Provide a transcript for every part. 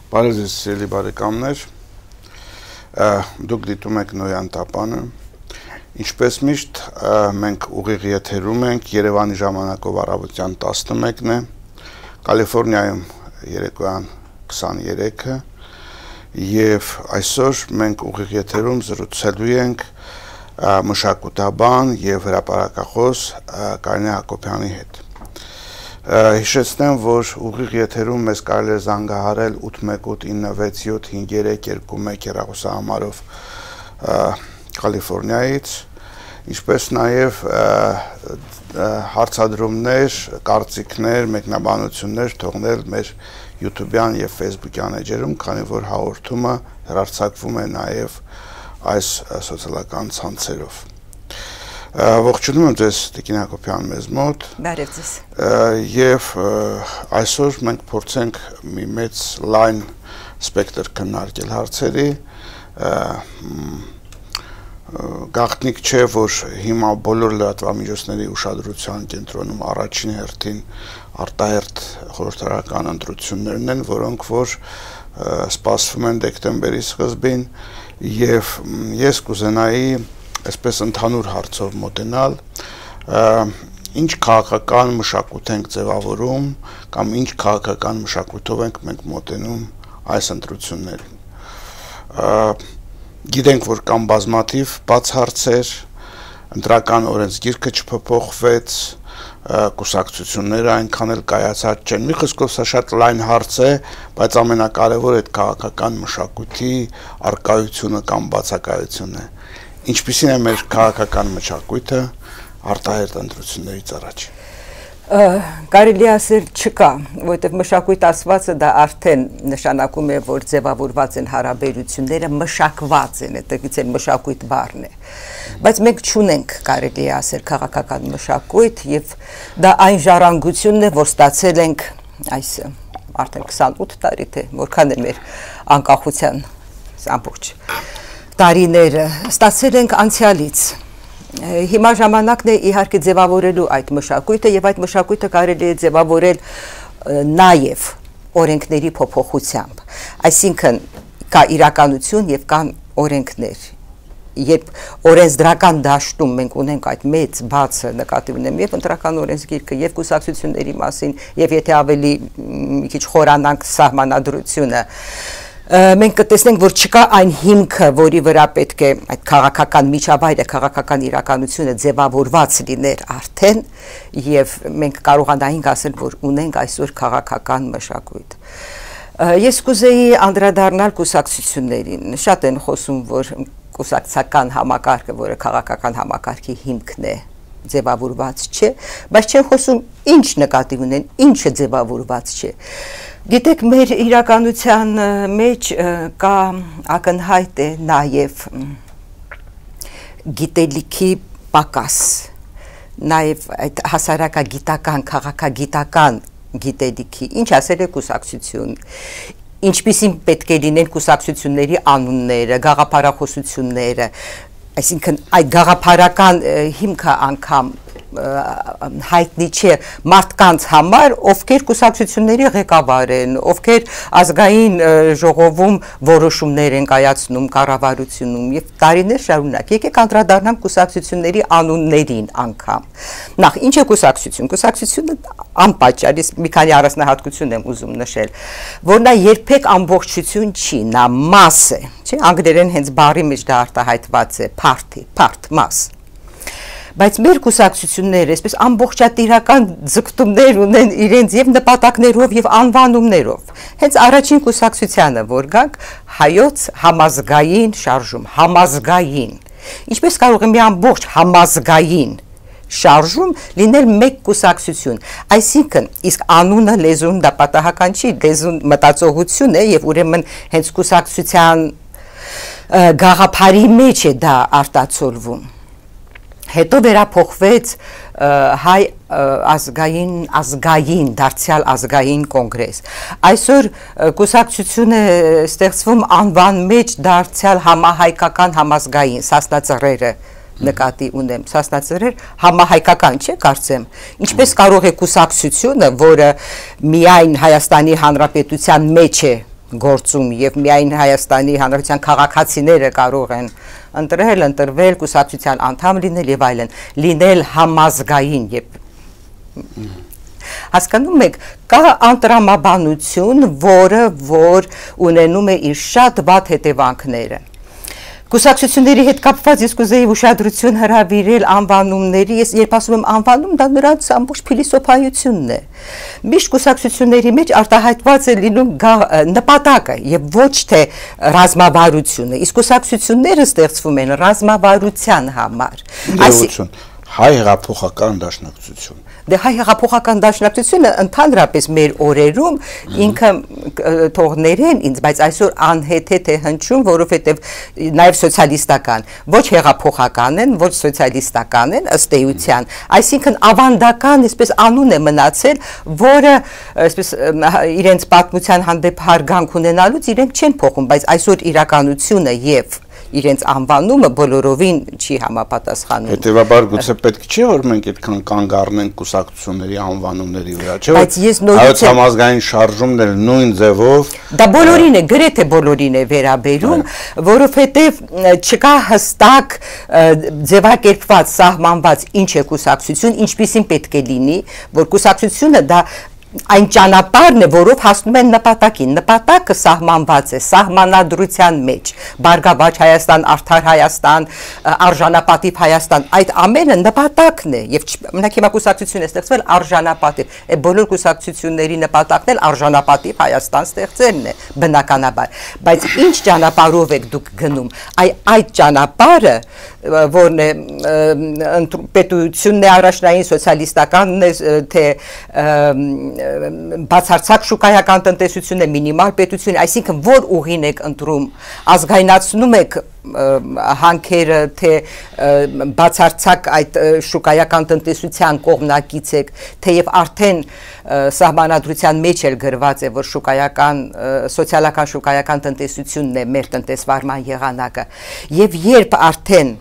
Բարև ձեզ սիրելի բարեկամներ, դուք դիտում եք Նոյան տապանը, ինչպես միշտ մենք ուղիղ եթերում ենք, Երևանի ժամանակով առավոտյան 11-ն է, Կալիֆորնիայում երեկոյան 23-ը և այսօր մենք ուղիղ եթերում զրուցելու ենք մշակութաբան և հրապարակախոս Կարինե Հակոբյանի հետ։ Հիշեցնեմ, որ ուղիղ եթերում մեզ կարելի է զանգահարել 818-967-5321 հեռախոսահամարով Կալիֆորնիայից, ինչպես նաև հարցադրումներ, կարծիքներ, մեկնաբանություններ թողնել մեր YouTube-յան և Facebook-յան էջերում, քանի որ հաղորդումը հեռարձակվում է նաև այս սոցիալական ցանցերով։ Ողջունում եմ ձեզ Տիկին Հակոբյան մեզ մոտ։ Բարև ձեզ։ Եվ այսօր մենք փորձենք մի մեծ լայն սպեկտր քննարկել հարցերի։ Գաղտնիք չէ, որ հիմա բոլոր լրատվամիջոցների ուշադրության կենտրոնում առաջին հերթին արտահերթ խորհրդարական ընտրություններն են, որոնք որ սպասվում են դեկտեմբերի սկզբին, եւ ես կուզենայի այսպես ընդհանուր հարցով մոտենալ, ինչ քաղաքական մշակույթ ենք ձևավորում կամ ինչ քաղաքական մշակույթով ենք մենք մոտենում այս ընտրություններին։ Գիտենք, որ կան բազմաթիվ բաց հարցեր, ընտրական օրենսգիրքը չփոփոխվեց, կուսակցությունները այնքան էլ կայացած չեն։ Մի խոսքով սա շատ լայն հարց է, բայց ամենակարևորը այդ քաղաքական մշակույթի առկայությունը կամ բացակայությունն է։ Ինչպիսին է մեր քաղաքական մշակույթը արտահերթ ընտրություններից առաջ։ Կարելի ասել չկա, որովհետև մշակույթ ասվածը դա արդեն նշանակում է, որ ձևավորված են հարաբերությունները, մշակված են, այդտեղից էլ մշակույթ բառն է։ Բայց մենք չունենք, կարելի ասել, քաղաքական մշակույթ, եւ դա այն ժառանգությունն է, որ ստացել ենք այս արդեն 28 տարի, թե որքան է մեր անկախության ամբողջ տարիները ստացել ենք անցյալից։ Հիմա ժամանակն է իհարկե ձևավորելու այդ մշակույթը եւ այդ մշակույթը կարելի է ձևավորել նաեւ օրենքների փոփոխությամբ։ Այսինքն կա իրականություն եւ կան օրենքներ։ Երբ օրենսդրական դաշտում մենք ունենք այդ մեծ բացը նկատի ունեմ եւ ընտրական օրենսգիրքը եւ կուսակցությունների մասին եւ եթե ավելի մի քիչ խորանանք սահմանադրությունը, մենք կտեսնենք, որ չկա այն հիմքը, որի վրա պետք է այդ քաղաքական միջավայրը, քաղաքական իրականությունը ձևավորված լիներ արդեն, եւ մենք կարողանայինք ասել, որ ունենք այսօր քաղաքական մշակույթ։ Ես կուզեի անդրադառնալ կուսակցություններին։ Շատ են խոսում, որ կուսակցական համակարգը, որը քաղաքական համակարգի հիմքն է, ձևավորված չէ, բայց չեն խոսում ինչ նկատի ունեն, ինչը ձևավորված չէ։ Գիտեք, մեր իրականության մեջ կա ակնհայտ է նաև գիտելիքի պակաս, նաև այդ հասարակագիտական, քաղաքագիտական գիտելիքի, ինչ ասել է կուսակցություն, ինչպիսին պետք է լինեն կուսակցությունների անունները, գաղափարախոսությունները, այսինքն այդ գաղափարական հիմքը անգամ հայտնի չէ մարդկանց համար, ովքեր կուսակցությունների ղեկավար են, ովքեր ազգային ժողովում որոշումներ են կայացնում կառավարությունում եւ տարիներ շարունակ։ Եկեք անդրադառնանք կուսակցությունների անուններին անգամ։ Նախ, ինչ է կուսակցություն։ Կուսակցությունը անպատճառ, մի քանի առանձնահատկություն եմ ուզում նշել, որ նա երբեք ամբողջություն չի, նա մաս է, չէ՞, անգլերեն հենց բառի մեջ դա արտահայտված է, party, part, mass։ Բայց մեր կուսակցությունները այսպես ամբողջատիրական ձգտումներ ունեն իրենց եւ նպատակներով եւ անվանումներով։ Հենց առաջին կուսակցությանը, որ գանք, հայոց համազգային շարժում, համազգային։ Ինչպես կարող է մի ամբողջ համազգային շարժում լինել մեկ կուսակցություն։ Այսինքն, իսկ անունը լեզուն դա պատահական չի, լեզուն մտածողություն է եւ ուրեմն հենց կուսակցության գաղափարի մեջ է դա արտացոլվում։ Հետո վերափոխվեց հայ ազգային, դարձյալ ազգային կոնգրես։ Այսօր կուսակցությունը ստեղծվում անվան մեջ դարձյալ համահայկական համազգային, Սասնա-Ծռերը նկատի ունեմ, Սասնա-Ծռեր համահայկական չէ, կարծեմ։ Ինչպես կարող է կուսակցությունը, որը միայն Հայաստանի Հանրապետության մեջ է գործում եւ միայն Հայաստանի Հանրապետության քաղաքացիները կարող են ընտրվել, կուսակցության անդամ լինել եւ այլն, լինել համազգային եւ հասկանում եք, կա անտրամաբանություն, որ ունենում է իր շատ վատ հետևանքները։ Կուսակցությունների հետ կապված ես կուզեի ուշադրություն հրավիրել անվանումների, ես երբ ասում եմ անվանում, դա նրանց ամբողջ փիլիսոփայությունն է։ Միշտ կուսակցությունների մեջ արտահայտված է լինում նպատակը եւ ոչ թե ռազմավարությունը։ Իսկ կուսակցությունները ստեղծվում են ռազմավարության համար։ Հայ հեղափոխական դաշնակցություն։ Դե հայ հեղափոխական դաշնակցությունը ընդհանրապես մեր օրերում ինքը թողներեն ինձ, բայց այսօր անհեթեթ է հնչում, որովհետև նաև սոցիալիստական, ոչ հեղափոխական են, ոչ սոցիալիստական են ըստ էության, այսինքն ավանդական, այսպես անուն է մնացել, որը այսպես իրենց պատմության հանդեպ հարգանք ունենալուց իրենք չեն փոխում, բայց այսօր իրականությունը եւ իրենց անվանումը բոլորովին չի համապատասխանում։ Հետևաբար գուցե պետք չէ որ մենք այդքան կանգ առնենք կուսակցությունների անվանումների վրա, չէ՞։ Բայց ես նորից համազգային շարժումն էլ նույն ձևով դա բոլորին է, գրեթե բոլորին է վերաբերում, որովհետև չկա հստակ ձևակերպված, սահմանված ինչ է կուսակցություն, ինչպիսին պետք է լինի, որ կուսակցությունը դա այն ճանապարհն է, որով հասնում են նպատակին։ Նպատակը սահմանված է սահմանադրության մեջ։ Բարգավաճ Հայաստան, արդար Հայաստան, արժանապատիվ Հայաստան, այդ ամենը նպատակն է։ Եվ մենակ հիմա կուսակցություն է ստեղծվել արժանապատիվ։ Այդ բոլոր կուսակցությունների նպատակն էլ արժանապատիվ Հայաստան ստեղծելն է, բնականաբար։ Բայց ինչ ճանապարհով եք դուք գնում։ Այդ ճանապարհը, որն է պետությունն է առաջնային, սոցիալիստականն է, թե բացարձակ շուկայական տնտեսություն է, մինիմալ պետություն, այսինքն որ ուղին եք ընտրում, ազգայնացնում եք հանքերը, թե բացարձակ այդ շուկայական տնտեսության կողմնակից եք, թեև արդեն սահմանադրության մեջ էլ գրված է, որ սոցիալական շուկայական տնտեսությունն է մեր տնտեսվարման եղանակը, եւ երբ արդեն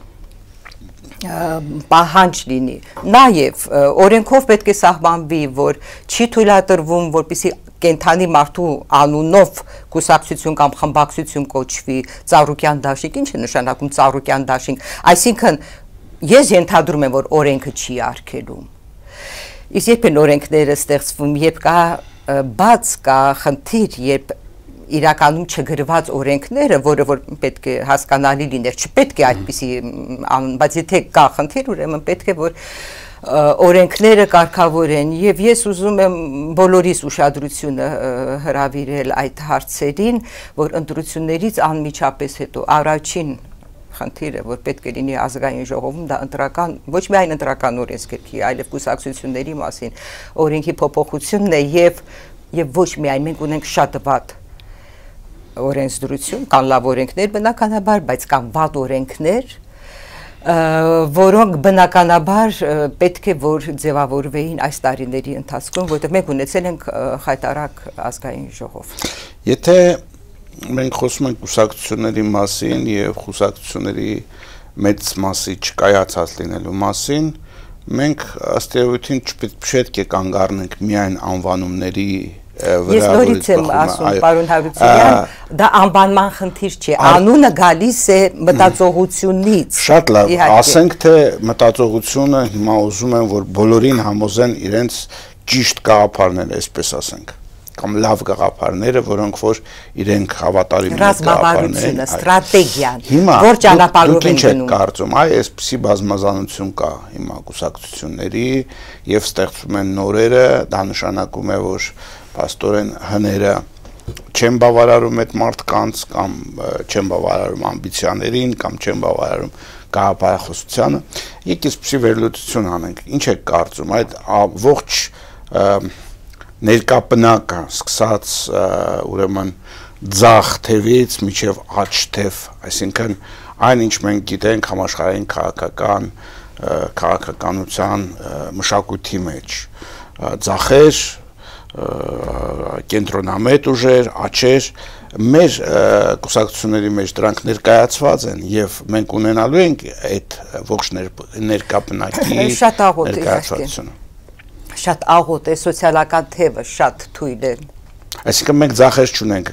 պահանջ լինի, նաև օրենքով պետք է սահմանվի, որ չի թույլատրվում, որպեսզի կենթանի մարդու անունով կուսակցություն կամ խմբակցություն կոչվի ծառուկյան դաշինք, ինչ է նշանակում ծառուկյան դաշինք, այսինքն ես ենթադրում եմ, որ օրենքը չի արգելում, իսկ երբ են օրենքները ստեղծվում, երբ կա բաց, կա խնդիր, երբ իրականում չգրված օրենքները, որը որ պետք է հասկանալի լիներ, չպետք է այդպիսի անուն, բայց եթե կա խնդիր, ուրեմն պետք է որ օրենքները կարգավորեն եւ ես ուզում եմ բոլորիս ուշադրությունը հրավիրել այդ հարցերին, որ ընտրություններից անմիջապես հետո առաջին խնդիրը, որ պետք է լինի ազգային ժողովում, դա ընտրական, ոչ միայն ընտրական օրենսգրքի, այլև կուսակցությունների մասին օրենքի փոփոխությունն է եւ ոչ միայն մենք ունենք շատ վատ օրենսդրություն, կան լավ օրենքներ բնականաբար, բայց կան վատ օրենքներ, որոնք բնականաբար պետք է որ ձևավորվեին այս տարիների ընթացքում, որտեղ մենք ունեցել ենք խայտարակ ազգային ժողով։ Եթե մենք խոսում ենք կուսակցությունների մասին եւ կուսակցությունների մեծ մասի չկայացած լինելու մասին, մենք ըստ էության չպետք է կանգ առնենք միայն անվանումների Ես նորից եմ ասում, պարոն Հարությունյան, դա անվանման խնդիր չէ, անունը գալիս է մտածողությունից։ Շատ լավ, ասենք թե մտածողությունը հիմա ուզում են, որ բոլորին համոզեն իրենց ճիշտ գաղափարներ, այսպես ասենք, կամ լավ գաղափարները, որոնք որ իրենք հավատարիմ են ռազմավարությունը, ստրատեգիան, որ ճանապարհով են գնում։ Կարծում, այսպիսի բազմազանություն կա հիմա կուսակցությունների եւ ստեղծվում են նորերը, դա նշանակում է, որ պաստորեն հները չեն բավարարում այդ մարդկանց կամ չեն բավարարում ամբիցիաներին կամ չեն բավարարում գաղափարախոսությանը։ Եկեք այսպիսի վերլուծություն անենք։ Ինչ է կարծում այդ ողջ ներկապնակը սկսած ուրեմն ձախ թևից մինչև աջ թև, այսինքն այն ինչ մենք գիտենք համաշխարհային քաղաքականության մշակույթի մեջ, ձախեր, կենտրոնամետ ուժեր, աճեր, մեր կուսակցությունների մեջ դրանք ներկայացված են եւ մենք ունենալու ենք այդ ողջ ներկապնակի ներկայացվածությունը։ Շատ աղոտ է, սոցիալական թևը շատ թույլ է Այսինքն մենք ձախեր չունենք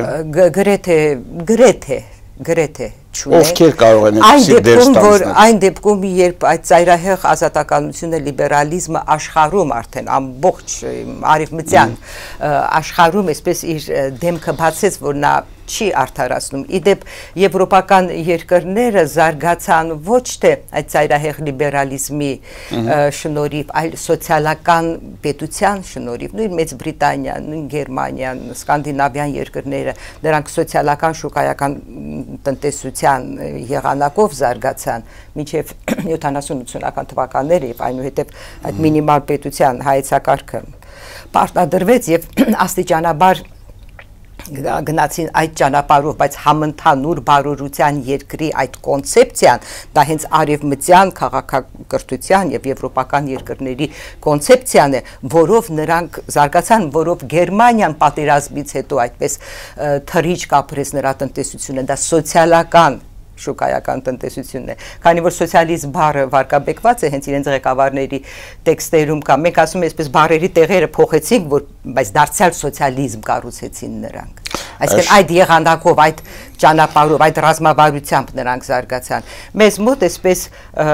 գրեթե Ովքեր կարող են այդպիսի դեր ստանձնել։ Այն դեպքում, երբ այդ ծայրահեղ ազատականությունը, լիբերալիզմը աշխարհում արդեն ամբողջ արևմտյան աշխարհում այսպես իր դեմքը բացեց, որ նա չի արդարացնում։ Իդեպ եվրոպական երկրները զարգացան ոչ թե այդ ծայրահեղ լիբերալիզմի շնորհիվ, այլ սոցիալական պետության շնորհիվ։ Նույն Մեծ Բրիտանիան, նույն Գերմանիան, սկանդինավյան երկրները, նրանք սոցիալական շուկայական տնտեսության եղանակով զարգացան մինչև 70-80-ական թվականները եւ այնուհետեւ այդ մինիմալ պետության հայեցակարգը պարտադրվեց եւ աստիճանաբար գնացին այդ ճանապարհով, բայց համընդհանուր բարօրության երկրի այդ կոնցեպցիան, դա հենց արևմտյան քաղաքակրթության եւ եվրոպական երկրների կոնցեպցիան է, որով նրանք զարգացան, որով Գերմանիան պատերազմից հետո այդպես թռիչք կապրեց նրա տնտեսությունը, դա սոցիալական շուկայական տնտեսությունն է, քանի որ սոցիալիզմ բառը վարկաբեկված է հենց իրենց ղեկավարների տեքստերում կա, մենք ասում ենք այսպես բառերի տեղերը փոխեցինք, բայց դարձյալ սոցիալիզմ կառուցեցին նրանք։ Այսինքն այդ եղանակով, այդ ճանապարհով, այդ ռազմավարությամբ նրանք զարգացան։ Մեզ մոտ այսպես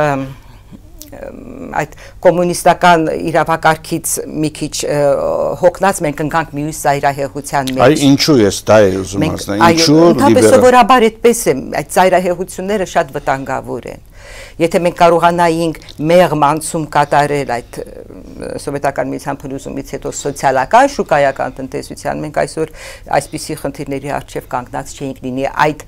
այդ կոմունիստական իրավակարգից մի քիչ հոգնած մենք ընկանք մյուս ծայրահեղության մեջ։ Այ ինչու ես դա եմ ուզում ասնել, ինչու լիբերալ։ Սովորաբար այդպես է, այդ ծայրահեղությունները շատ վտանգավոր են։ Եթե մենք կարողանայինք մեղմ անցում կատարել այդ սովետական միության փլուզումից հետո սոցիալական շուկայական տնտեսության, մենք այսօր այսպիսի խնդիրների առջև կանգնած չէինք լինի այդ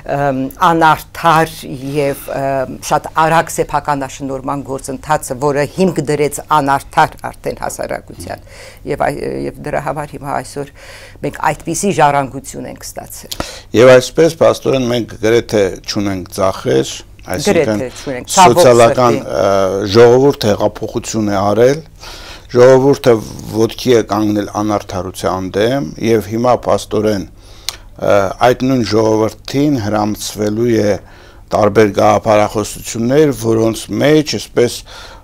անարդար եւ շատ արագ սեփականաշնորհման գործընթացը, որը հիմք դրեց անարդար արդեն հասարակության եւ դրա համար հիմա այսօր մենք այդպիսի ժառանգություն ենք ստացել։ Եվ այսպես պաստորեն մենք գրեթե չունենք ծախեր, այսինքն սոցիալական ժողովուրդը հեղափոխություն է արել, ժողովուրդը ոտքի է կանգնել անարդարության դեմ եւ հիմա պաստորեն այդ նույն ժողովրդին հրամցվելու է տարբեր գաղափարախոսություններ, որոնց մեջ այսպես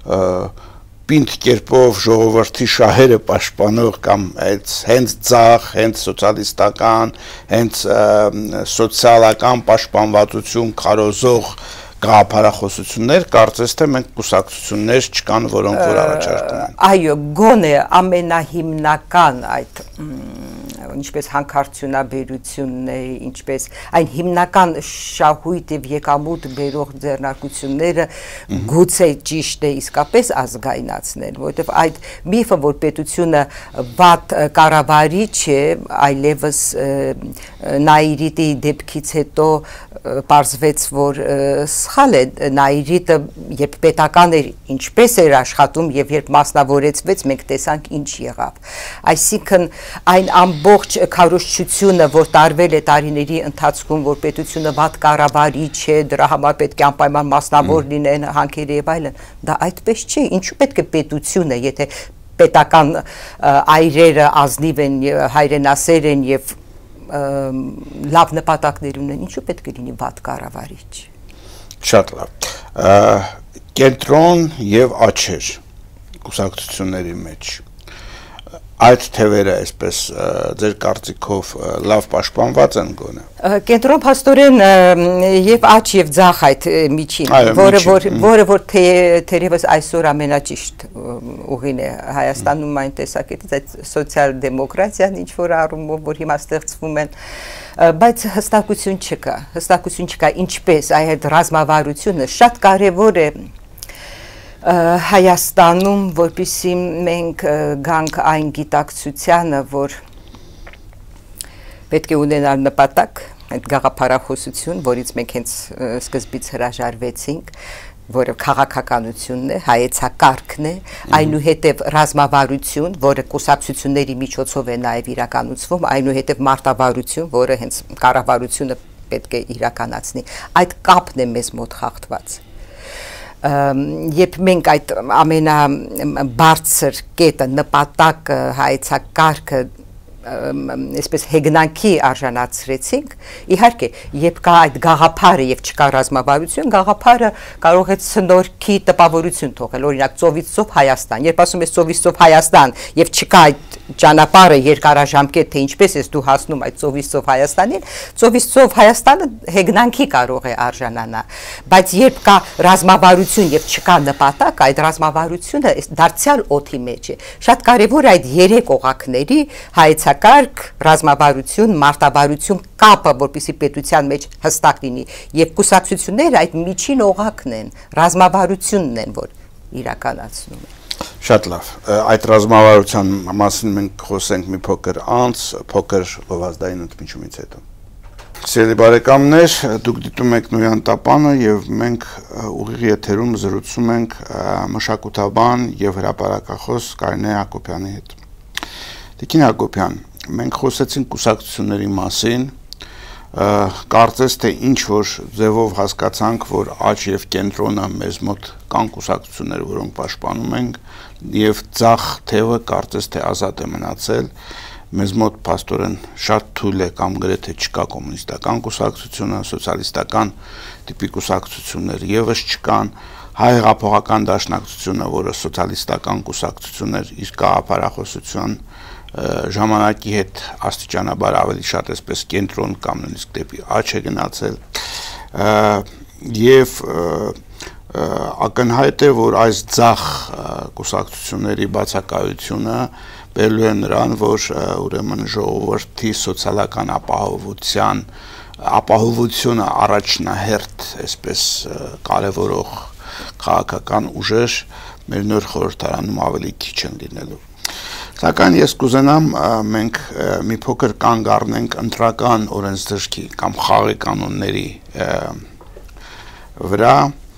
պինդ կերպով ժողովրդի շահերը պաշտպանող կամ հենց ձախ, հենց սոցիալիստական, հենց սոցիալական պաշտպանվածություն քարոզող գաղափարախոսություններ, կարծես թե մենք կուսակցություններ չկան, որոնք որ առաջարկում են։ Այո, գոնե ամենահիմնական այդ ինչպես հանքարդյունաբերությունն է, ինչպես այն հիմնական շահույթ եւ եկամուտ բերող ձեռնարկությունները գուցե ճիշտ է իսկապես ազգայնացնել, որովհետեւ այդ միֆը, որ պետությունը վատ կառավարիչ է, այլևս Նաիրիտի դեպքից հետո պարզվեց, որ սխալ է, Նաիրիտը երբ պետական էր, ինչպես էր աշխատում եւ երբ մասնավորեցվեց, մենք տեսանք ինչ եղավ։ Այսինքն այն ամբողջ քարոզչությունը, որ տարվել է տարիների ընթացքում, որ պետությունը վատ կառավարիչ է, դրա համար պետք է անպայման մասնավոր լինեն հանքերը եւ այլն, դա այդպես չի։ Ինչու պետք է պետությունը, եթե պետական այրերը ազնիվ են, հայրենասեր են եւ լավ նպատակներ ունեն, ինչու պետք է լինի վատ կառավարիչ։ Շատ լավ։ Կենտրոն եւ աչեր կուսակցությունների մեջ այդ թևերը այսպես ձեր կարծիքով լավ պաշտպանված են գոնե։ Կենտրոն փաստորեն եւ աչ եւ ձախ այդ միջին, որը որ թերևս այսօր ամենաճիշտ ուղին է Հայաստանում այն տեսակետից, այդ սոցիալ-դեմոկրատիան ինչ որ առումով, որ հիմա ստեղծվում են, բայց հստակություն չկա, ինչպես այդ ռազմավարությունը շատ կարեւոր է Հայաստանում, որպեսզի մենք գանք այն գիտակցությանը, որ պետք է ունենալ նպատակ, այդ գաղափարախոսություն, որից մենք հենց սկզբից հրաժարվեցինք, որը քաղաքականությունն է, հայեցակարգն է, այնուհետև ռազմավարություն, որը կուսակցությունների միջոցով է նաև իրականացվում, այնուհետև մարտավարություն, որը հենց կառավարությունը պետք է իրականացնի։ Այդ կապն է մեզ մոտ խախտված։ Երբ մենք այդ ամենաբարձր կետը, նպատակը, հայեցակարգը այսպես հեգնանքի արժանացրեցինք, իհարկե, երբ կա այդ գաղափարը եւ չկա ռազմավարություն, գաղափարը կարող է ցնորքի տպավորություն թողել, օրինակ ծովից ծով Հայաստան, երբ ասում ես ծովից ծով Հայաստան եւ չկա այդ ճանապարհը երկարաժամկետ, թե ինչպես ես դու հասնում այդ ծովից ծով Հայաստանին, ծովից ծով Հայաստանը հեգնանքի կարող է արժանանա, բայց երբ կա ռազմավարություն եւ չկա նպատակ, այդ ռազմավարությունը դարձյալ օդի մեջ է։ Շատ կարեւոր այդ երեք օղակների հայեցակարգ, ռազմավարություն, մարտավարություն կապը, որպեսզի պետության մեջ հստակ լինի, եւ կուսակցությունները այդ միջին օղակն են, ռազմավարությունն են, որ իրականացնում են։ Շատ լավ, այդ ռազմավարության մասին մենք խոսենք մի փոքր անց, փոքր գովազդային ընդմիջումից հետո։ Սիրելի բարեկամներ, դուք դիտում եք Նոյան տապանը եւ մենք ուղիղ եթերում զրուցում ենք մշակութաբան եւ հրապարակախոս Կարինե Հակոբյանի հետ։ Տիկին Հակոբյան, մենք խոսեցինք կուսակցությունների մասին, կարծես թե ինչ որ ձևով հասկացանք, որ աճ եւ կենտրոնը մեզ մոտ կան կուսակցություններ, որոնք պաշտպանում ենք եւ ցախ թևը կարծես թե ազատ է մնացել, մեզ մոտ փաստորեն շատ թույլ է կամ գրեթե չկա կոմունիստական կուսակցությունը, սոցիալիստական տիպի կուսակցություններ եւս չկան, հայ հեղափոխական դաշնակցությունը, որը սոցիալիստական կուսակցություն էր, իր գաղափարախոսության ժամանակի հետ աստիճանաբար ավելի շատ այսպես կենտրոն կամ նույնիսկ դեպի աճ է գնացել եւ ակնհայտ է, որ այս ցախ կուսակցությունների բացակայությունը բերելու է նրան, որ ուրեմն ժողովրդի սոցիալական ապահովությունը առաջնահերթ այսպես կարևորող քաղաքական ուժեր մեր նոր խորհրդարանում ավելի քիչ են լինելու։ Սակայն ես կուզենամ մենք մի փոքր կանգ առնենք ընտրական օրենսդրքի կամ խաղի կանոնների վրա,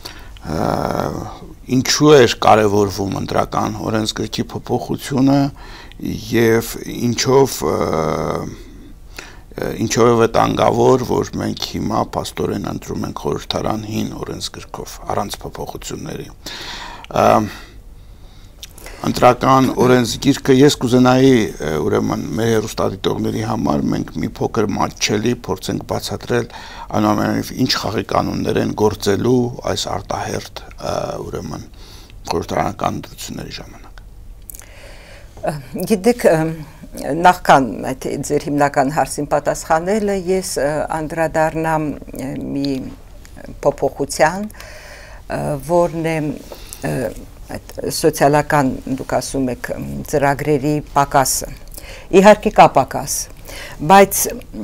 ինչու էր կարևորվում ընտրական օրենսգրքի փոփոխությունը եւ ինչով է վտանգավոր, որ մենք հիմա փաստորեն ընտրում ենք խորհրդարան հին օրենսգրքով առանց փոփոխությունների։ Ընտրական օրենսգիրքը ես կուզենայի ուրեմն մեր հեռուստադիտողների համար մենք մի փոքր մատչելի փորձենք բացատրել այնուամենայնիվ ինչ խաղի կանոններ են գործելու այս արտահերթ ուրեմն խորհրդարանական ընտրությունների ժամանակ։ Գիտեք, նախքան այդ ձեր հիմնական հարցին պատասխանելը ես անդրադառնամ մի փոփոխության, որն է այդ սոցիալական դուք ասում եք ծրագրերի պակասը։ Իհարկե կա պակաս, բայց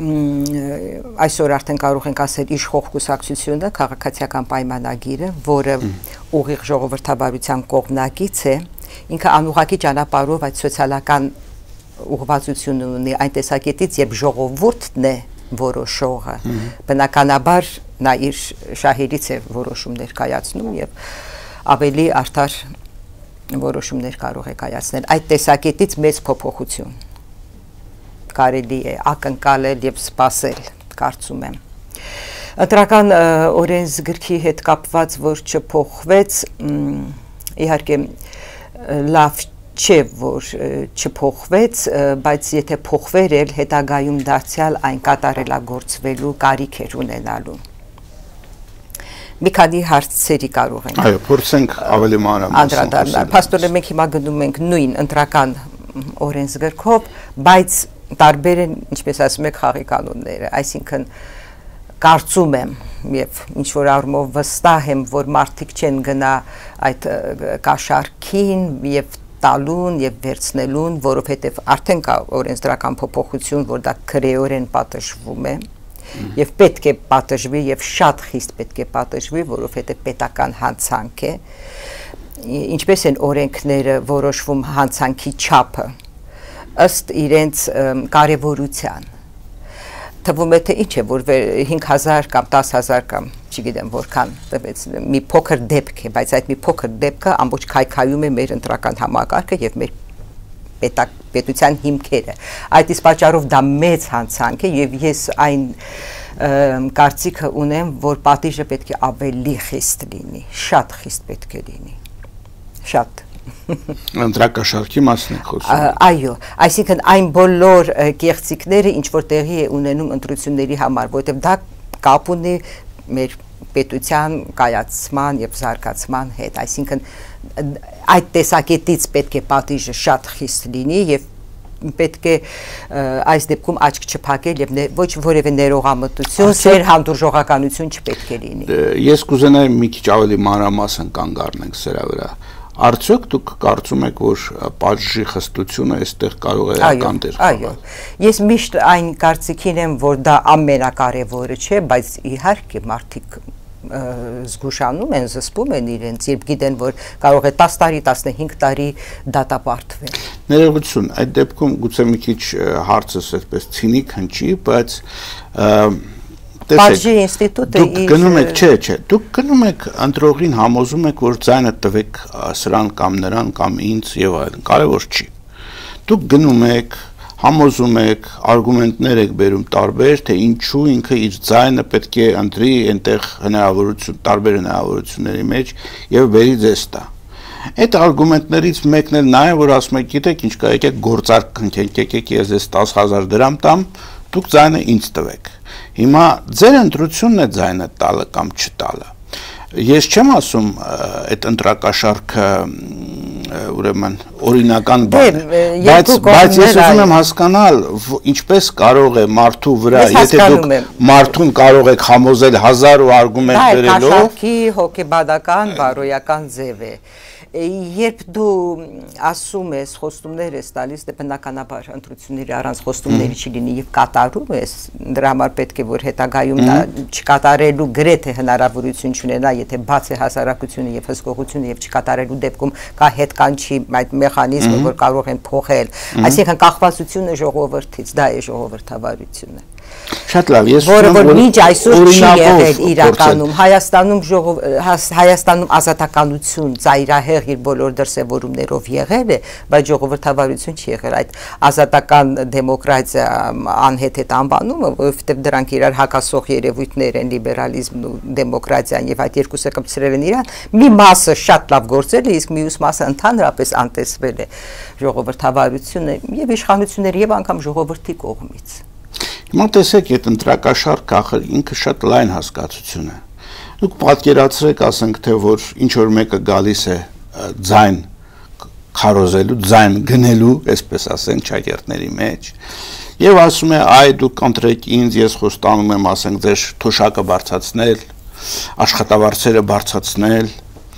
այսօր արդեն կարող ենք ասել իշխող կուսակցությունը, քաղաքացիական պայմանագիրը, որը ուղիղ ժողովրդավարության կողմնակից է, ինքը անուղղակի ճանապարհով այդ սոցիալական ուղղվածությունը ունի այն տեսակետից, երբ ժողովուրդն է որոշողը, բնականաբար նա իր շահերից է որոշումներ կայացնում եւ ավելի արդար որոշումներ կարող է կայացնել։ Այդ տեսակետից մեծ փոփոխություն կարելի է ակնկալել եւ սպասել, կարծում եմ։ Ընտրական օրենսգրքի հետ կապված, որ չփոխվեց, իհարկե լավ չէ, որ չփոխվեց, բայց եթե փոխվեր էլ հետագայում դարձյալ այն կատարելագործվելու կարիք էր ունենալու։ Մի քանի հարցերի կարող ենք։ Այո, փորձենք ավելի մանրամասն։ Փաստորեն մենք հիմա գնում ենք նույն ընտրական օրենսգրքով, բայց տարբեր են, ինչպես ասում եք, խաղի կանոնները, այսինքն կարծում եմ եւ ինչ որ առումով վստահ եմ, որ մարդիկ չեն գնա այդ կաշառքին եւ տալուն եւ վերցնելուն, որովհետեւ արդեն կա օրենսդրական փոփոխություն, որ դա քրեորեն պատժվում է եւ պետք է պատժվի եւ շատ խիստ պետք է պատժվի, որովհետեւ պետական հանցանք է, ինչպես են օրենքները որոշվում հանցանքի չափը ըստ իրենց կարևորության։ Թվում է թե ինչ է, որ 5000 կամ 10000 կամ չգիտեմ որքան տվեց մի փոքր դեպք է, բայց այդ մի փոքր դեպքը ամբողջ քայքայում է մեր ընտրական համակարգը եւ մեր պետության հիմքերը։ Այդ իսկ պատճառով դա մեծ հանցանք է եւ ես այն կարծիքը ունեմ, որ պատիժը պետք է ավելի խիստ լինի, շատ խիստ պետք է լինի, շատ Ընտրակաշարքի մասն է խոսում։ Այո, այսինքն այն բոլոր կեղծիքները, ինչ որ տեղի է ունենում ընտրությունների համար, որովհետև դա կապ ունի մեր պետության կայացման եւ զարգացման հետ, այսինքն այդ տեսակետից պետք է պատիժը շատ խիստ լինի եւ պետք է այս դեպքում աչք չփակել եւ ոչ որևէ ներողամտություն, սեր հանդուրժողականություն չպետք է լինի։ Ես կուզենայի մի քիչ ավելի մանրամասն կանգ առնենք սրա վրա։ Արդյոք դուք կարծում եք, որ պատժի խստությունը այստեղ կարող է էական դեր խաղալ։ Այո, ես միշտ այն կարծիքին եմ, որ դա ամենակարևորը չէ, բայց իհարկե մարդիկ զգուշանում են, զսպում են իրենց, երբ գիտեն, որ կարող է 10 տարի, 15 տարի դատապարտվել։ Ներողություն, այդ դեպքում գուցե մի քիչ հարցս այդպես ցինիկ հնչի, բայց Պատժի ինստիտուտը դուք գնում եք, չէ, դուք գնում եք ընտրողին համոզում եք, որ ձայնը տվեք սրան կամ նրան կամ ինձ եւ այլն, կարևոր չի։ Դուք գնում եք, համոզում եք, արգումենտներ եք բերում տարբեր, թե ինչու ինքը իր ձայնը պետք է ընտրի այնտեղ հնարավորություն, տարբեր հնարավորությունների մեջ եւ բերի ձեզ տա։ Այդ արգումենտներից մեկն էլ նա է, որ ասում եք, գիտեք, ինչ կա, եկեք գործարք քննենք, եկեք ես 10,000 դրամ տամ, դուք ձայնը ինձ տվեք։ Հիմա ձեր ընտրությունն է ձայնը տալը կամ չտալը։ Ես չեմ ասում այդ ընտրակաշարքը ուրեմն օրինական բան է, բայց ես ուզում եմ հասկանալ, ինչպես կարող է մարդու վրա, եթե դուք մարդուն կարող եք համոզել 1000 արգումենտ բերելով։ Դա կաշառքի հոգեբանական, բարոյական ձև է։ Երբ դու ասում ես, խոստումներ ես տալիս, դե բնականաբար ընտրությունների առանց խոստումների չլինի եւ կատարում ես, դրա համար պետք է որ հետագայում դա չկատարելու գրեթե հնարավորություն չունենա, եթե բաց է հասարակությունը եւ հսկողությունը եւ չկատարելու դեպքում կա հետկանչի այդ մեխանիզմը, որ կարող են փոխել, այսինքն կախվածությունը ժողովրդից, դա է ժողովրդավարությունը։ Շատ լավ, ես որը որ մինչ այսօր չի եղել իրականում Հայաստանում ազատականություն ծայրահեղ իր բոլոր դրսևորումներով եղել է, բայց ժողովրդավարություն չի եղել, այդ ազատական դեմոկրատիա անհեթեթ անվանումը, որովհետև դրանք իրար հակասող երևույթներ են, լիբերալիզմն ու դեմոկրատիան եւ այդ երկուսը կապցրել են իրար, մի մասը շատ լավ գործել է, իսկ մյուս մասը ընդհանրապես անտեսվել է ժողովրդավարությունը եւ իշխանությունների եւ անգամ ժողովրդի կողմից։ Հիմա տեսեք, այդ ընտրակաշարքը ախր ինքը շատ լայն հասկացություն է։ Դուք պատկերացրեք, ասենք, թե որ ինչ որ մեկը գալիս է ձայն քարոզելու, ձայն գնելու, այսպես ասենք, ճակերտների մեջ, եւ ասում է, այ դուք ընտրեք ինձ, ես խոստանում եմ, ասենք, ձեր թոշակը բարձրացնել, աշխատավարձերը բարձրացնել,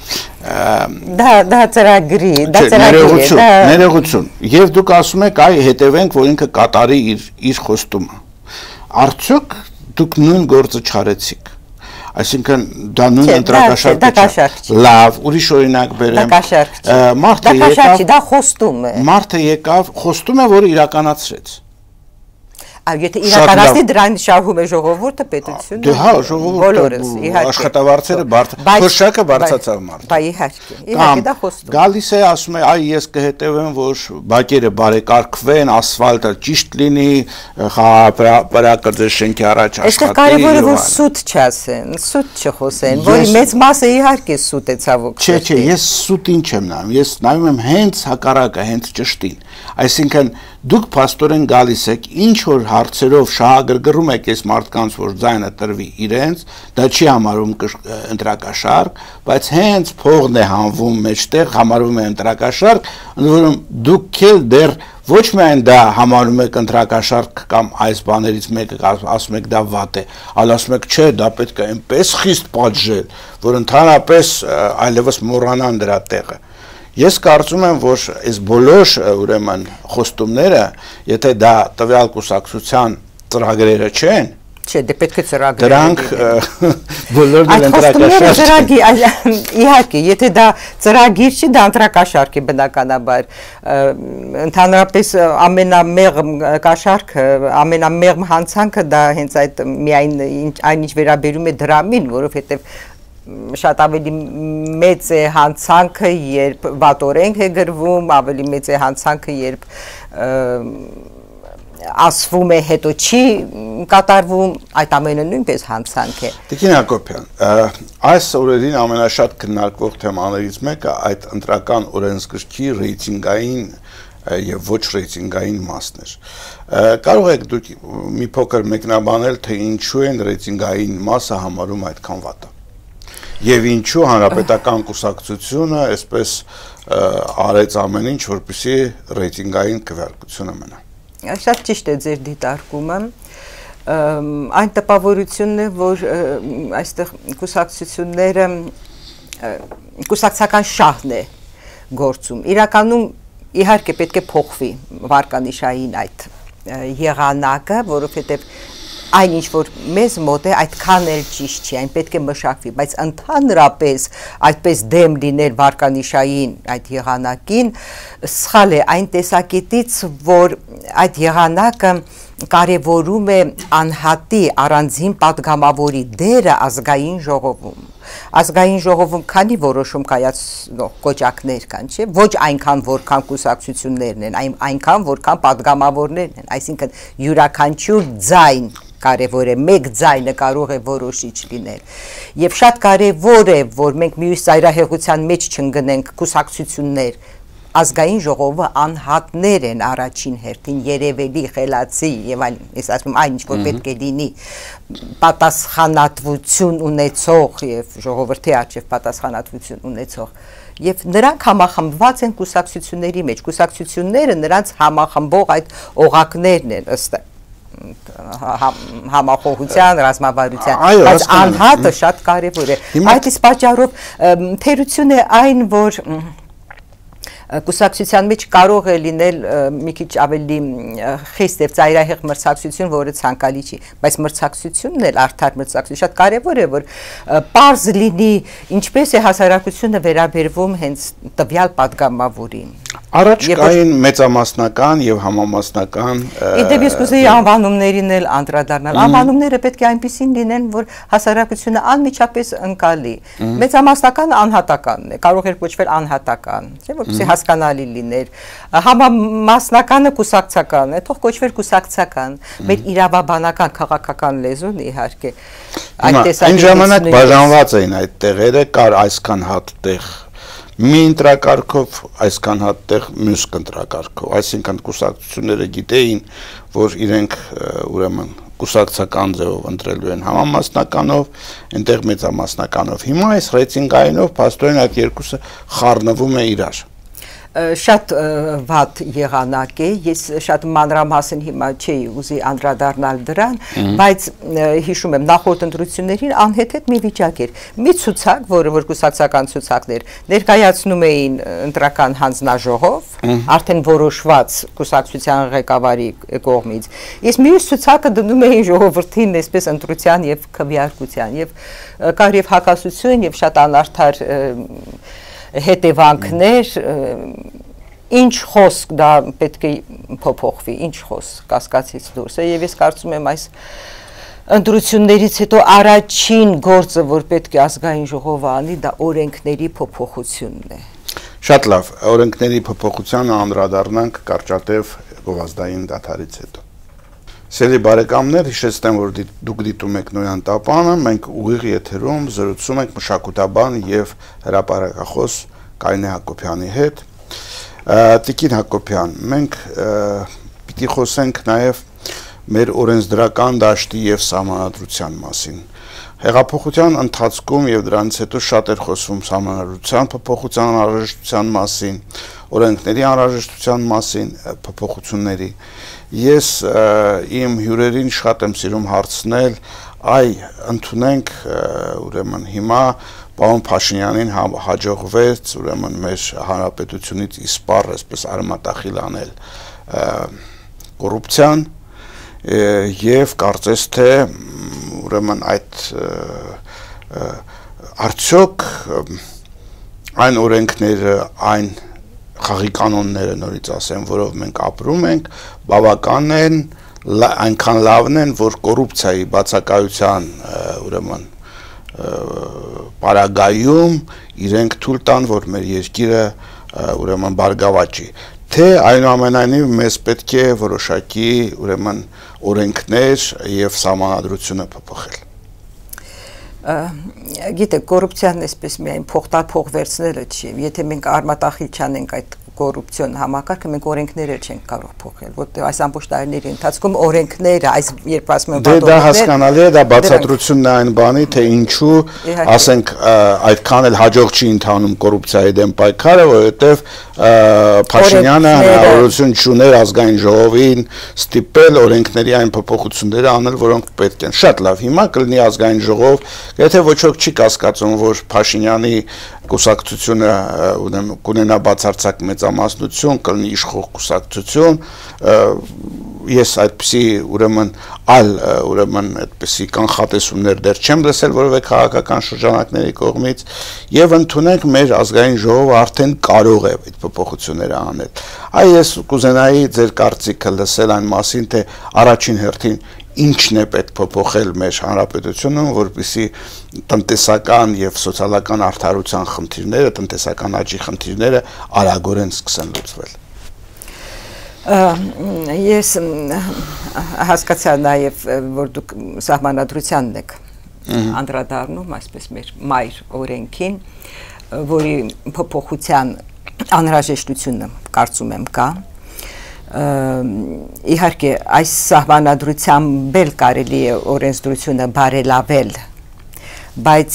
դա ծրագրի, ներողություն, եւ դուք ասում եք, այ հետևենք, որ ինքը կատարի իր խոստումը։ Արդյոք դուք նույն գործը չարեցիք, այսինքն դա նույն ընտրակաշարքը չէ, լավ, ուրիշ օրինակ բերեմ, դա խոստում է, մարդը եկավ, խոստում է, որ իրականացրեց, եթե իրականացնի դրան շահում է ժողովուրդը, պետությունը, դե հա, ժողովուրդը աշխատավարձերը թոշակը բարձրացավ մարդը, բա իհարկե դա խոստում է, գալիս է, ասում է, այ ես կհետևեմ, որ բակերը բարեկարգվեն, ասֆալտը ճիշտ լինի, պրակրձեր շենքի առաջ աշխատի։ Այստեղ կարևորը որ սուտ չասեն, սուտ չխոսեն, որի մեծ մասը իհարկե սուտ է ցավոք։ Չէ, ես սուտին չեմ նայում, ես նայում եմ հենց հակառակը, հենց ճշտին, այսինքն դուք փաստորեն գալիս եք, ինչ որ հարցերով շահագրգռում եք այս մարդկանց, որ ձայնը տրվի իրենց, դա չի համարում ընտրակաշարք, բայց հենց փողն է հանվում մեջտեղ, համարվում է ընտրակաշարք, ընդ որում դուք էլ դեռ ոչ միայն դա համարում եք ընտրակաշարք կամ այս բաներից մեկը ասում եք դա վատ է, այլ ասում եք չէ, դա պետք է այնպես խիստ պատժել, որ ընդհանրապես այլևս մոռանան դրա տեղը։ Ես կարծում եմ, որ այս բոլոր ուրեմն խոստումները, եթե դա տվյալ կուսակցության ծրագրերը չեն, չէ, դե պետք է ծրագրեր։ Դրանք բոլորն են ընտրակաշարք։ Իհարկե, եթե դա ծրագիր չի, դա ընտրակաշարք է բնականաբար։ Ընդհանրապես ամենամեղմ կաշառքը, ամենամեղմ հանցանքը դա հենց այդ միայն այնինչ վերաբերում է դրամին, որովհետև շատ ավելի մեծ է հանցանքը, երբ վատորենք է գրվում, ավելի մեծ է հանցանքը, երբ ասվում է հետո չի կատարվում, այդ ամենը նույնպես հանցանք է։ Տիկին Հակոբյան, այս օրերին ամենաշատ քննարկվող թեմաներից մեկը այդ ընտրական օրենսգրքի ռեյտինգային եւ ոչ ռեյտինգային մասն էր։ Կարող եք դուք մի փոքր մեկնաբանել, թե ինչու են ռեյտինգային մասը համարում այդքան վատը։ Եվ ինչու հանրապետական կուսակցությունը այսպես արեց ամեն ինչ, որպեսզի ռեյտինգային քվեարկությունը մնա։ Շատ ճիշտ է ձեր դիտարկումը։ Այն տպավորությունն է, որ այստեղ կուսակցությունները կուսակցական շահն է գործում։ Իրականում իհարկե պետք է փոխվի վարկանիշային այդ եղանակը, որովհետև այն ինչ որ մեզ մոտ է, այդքան էլ ճիշտ չի, այն պետք է մշակվի, բայց ընդհանրապես այդպես դեմ լինել վարկանիշային այդ եղանակին սխալ է այն տեսակետից, որ այդ եղանակը կարևորում է անհատի առանձին պատգամավորի դերը ազգային ժողովում։ Ազգային ժողովում քանի որոշում կայացնող կոճակներ կան, չէ՞, ոչ այնքան որքան կուսակցություններն են, այնքան որքան պատգամավորներն են, այսինքն յուրաքանչյուր ձայն կարևոր է, մեկ ձայնը կարող է որոշիչ լինել։ Եվ շատ կարևոր է, որ մենք մյուս ծայրահեղության մեջ չընկնենք կուսակցություններ, ազգային ժողովը անհատներ են առաջին հերթին, երևելի, խելացի եւ այլն, ես ասում այն ինչ որ պետք է լինի պատասխանատվություն ունեցող եւ ժողովրդի առջեւ պատասխանատվություն ունեցող եւ նրանք համախմբված են կուսակցությունների մեջ, կուսակցությունները նրանց համախմբող այդ օղակներն են ըստ համախոհության, ռազմավարության, բայց անհատը շատ կարևոր է։ Այդ իսկ պատճառով թերություն է այն, որ կուսակցության մեջ կարող է լինել մի քիչ ավելի խիստ եւ ծայրահեղ մրցակցություն, որը ցանկալի չի, բայց մրցակցությունն էլ արդար մրցակցություն շատ կարեւոր է, որ պարզ լինի ինչպես է հասարակությունը վերաբերվում հենց տվյալ պատգամավորին։ Առաջ կային մեծամասնական եւ համամասնական Իդեպ ես կուզեի անվանումներին էլ անդրադառնալ։ Անվանումները պետք է այնպեսին լինեն, որ հասարակությունը անմիջապես ընկալի։ Մեծամասնական անհատականն է, կարող է կոչվել անհատական, չէ՞, որպեսզի հասկանալի լիներ։ Համամասնականը կուսակցական է, թող կոչվեր կուսակցական։ Մեր իրավաբանական քաղաքական լեզուն իհարկե այդ տեսակետից։ Այն ժամանակ բաժանված էին այդ տեղերը, կար այսքան հատ տեղ մի ընտրակարգով, այսքան հատ տեղ մյուս ընտրակարգով, այսինքն կուսակցությունները գիտեին, որ իրենք ուրեմն կուսակցական ձևով ընտրելու են համամասնականով, այնտեղ մեծամասնականով։ Հիմա այս ռեյտինգայինով փաստորեն այդ երկուսը խառնվում է իրար։ Շատ վատ եղանակ է, ես շատ մանրամասն հիմա չէի ուզի անդրադառնալ դրան, բայց հիշում եմ նախորդ ընտրություններին անհեթեթ մի վիճակ էր, մի ցուցակ, որը որ կուսակցական ցուցակներ ներկայացնում էին ընտրական հանձնաժողով, արդեն որոշված կուսակցության ղեկավարի կողմից, իսկ մյուս ցուցակը դնում էին ժողովրդին այսպես ընտրության եւ քվեարկության եւ կար եւ հակասություն եւ շատ անարդար հետևանքներ, ինչ խոսք դա պետք է փոփոխվի, ինչ խոսք կասկածից դուրս է եւ ես կարծում եմ այս ընտրություններից հետո առաջին գործը, որ պետք է ազգային ժողովը անի, դա օրենքների փոփոխությունն է։ Շատ լավ, օրենքների փոփոխությանը անդրադառնանք կարճատև գովազդային դադարից հետո։ Սիրելի բարեկամներ, հիշեցնեմ, որ դուք դիտում եք Նոյան տապանը, մենք ուղիղ եթերում զրուցում ենք մշակութաբան եւ հրապարակախոս Կարինե Հակոբյանի հետ։ Տիկին Հակոբյան, մենք պիտի խոսենք նաեւ մեր օրենսդրական դաշտի եւ սահմանադրության մասին։ Հեղափոխության ընթացքում եւ դրանից հետո շատ էր խոսվում սահմանադրության փոփոխության անհրաժեշտության մասին, օրենքների անհրաժեշտության մասին, փոփոխությունների։ Ես իմ հյուրերին շատ եմ սիրում հարցնել, ընդունենք ուրեմն հիմա պարոն Փաշինյանին հաջողվեց ուրեմն մեր հանրապետությունից իսպառ այսպես արմատախիլ անել կոռուպցիան եւ կարծես թե ուրեմն այդ արդյոք այն օրենքները, այն խաղի կանոնները նորից ասեմ, որով մենք ապրում ենք, բավական են, այնքան լավն են, որ կոռուպցիայի բացակայության ուրեմն պարագայում իրենք թույլ տան, որ մեր երկիրը ուրեմն բարգավաճի։ թե այնուամենայնիվ մեզ պետք է որոշակի ուրեմն օրենքներ եւ սահմանադրությունը փոփոխել։ Գիտեք, կոռուպցիան այսպես միայն փոխտափող վերցնելը չի, եթե մենք արմատախիլ չանենք այդ կոռուպցիոն համակարգը, մենք օրենքները չենք կարող փոխել, որտեղ այս ամբողջ տարիների ընթացքում օրենքները, այս երբ ասում են դա հասկանալի է, դա բացատրությունն է այն բանի, թե ինչու, ասենք, այդքան էլ հաջող չի ընթանում կոռուպցիայի դեմ պայքարը, որովհետև Փաշինյանը հնարավորություն չուներ ազգային ժողովին ստիպել օրենքների այն փոփոխությունները անել, որոնք պետք են։ Շատ լավ, հիմա կլինի ազգային ժողով, եթե ոչ ոք չի կասկածում, որ Փաշինյանի կուսակցությունը կունենա բացարձակ մեծամասնություն, կլինի իշխող կուսակցություն, ես այդպիսի ուրեմն այդպիսի կանխատեսումներ դեռ չեմ լսել որևէ քաղաքական շրջանակների կողմից եւ ընդունենք մեր ազգային ժողովը արդեն կարող է այդ փոփոխությունները անել։ Այ ես կուզենայի ձեր կարծիքը լսել այն մասին, թե առաջին հերթին ինչն է պետք փոփոխել մեր հանրապետությունում, որպեսզի տնտեսական եւ սոցիալական արդարության խնդիրները, տնտեսական աճի խնդիրները արագորեն սկսեն լուծվել։ Ես հասկացա նաեւ, որ դուք սահմանադրությանն եք անդրադառնում, այսպես մեր մայր օրենքին, որի փոփոխության անհրաժեշտությունը կարծում եմ կա։ Իհարկե այս սահմանադրությամբ էլ կարելի է օրենսդրությունը բարելավել, բայց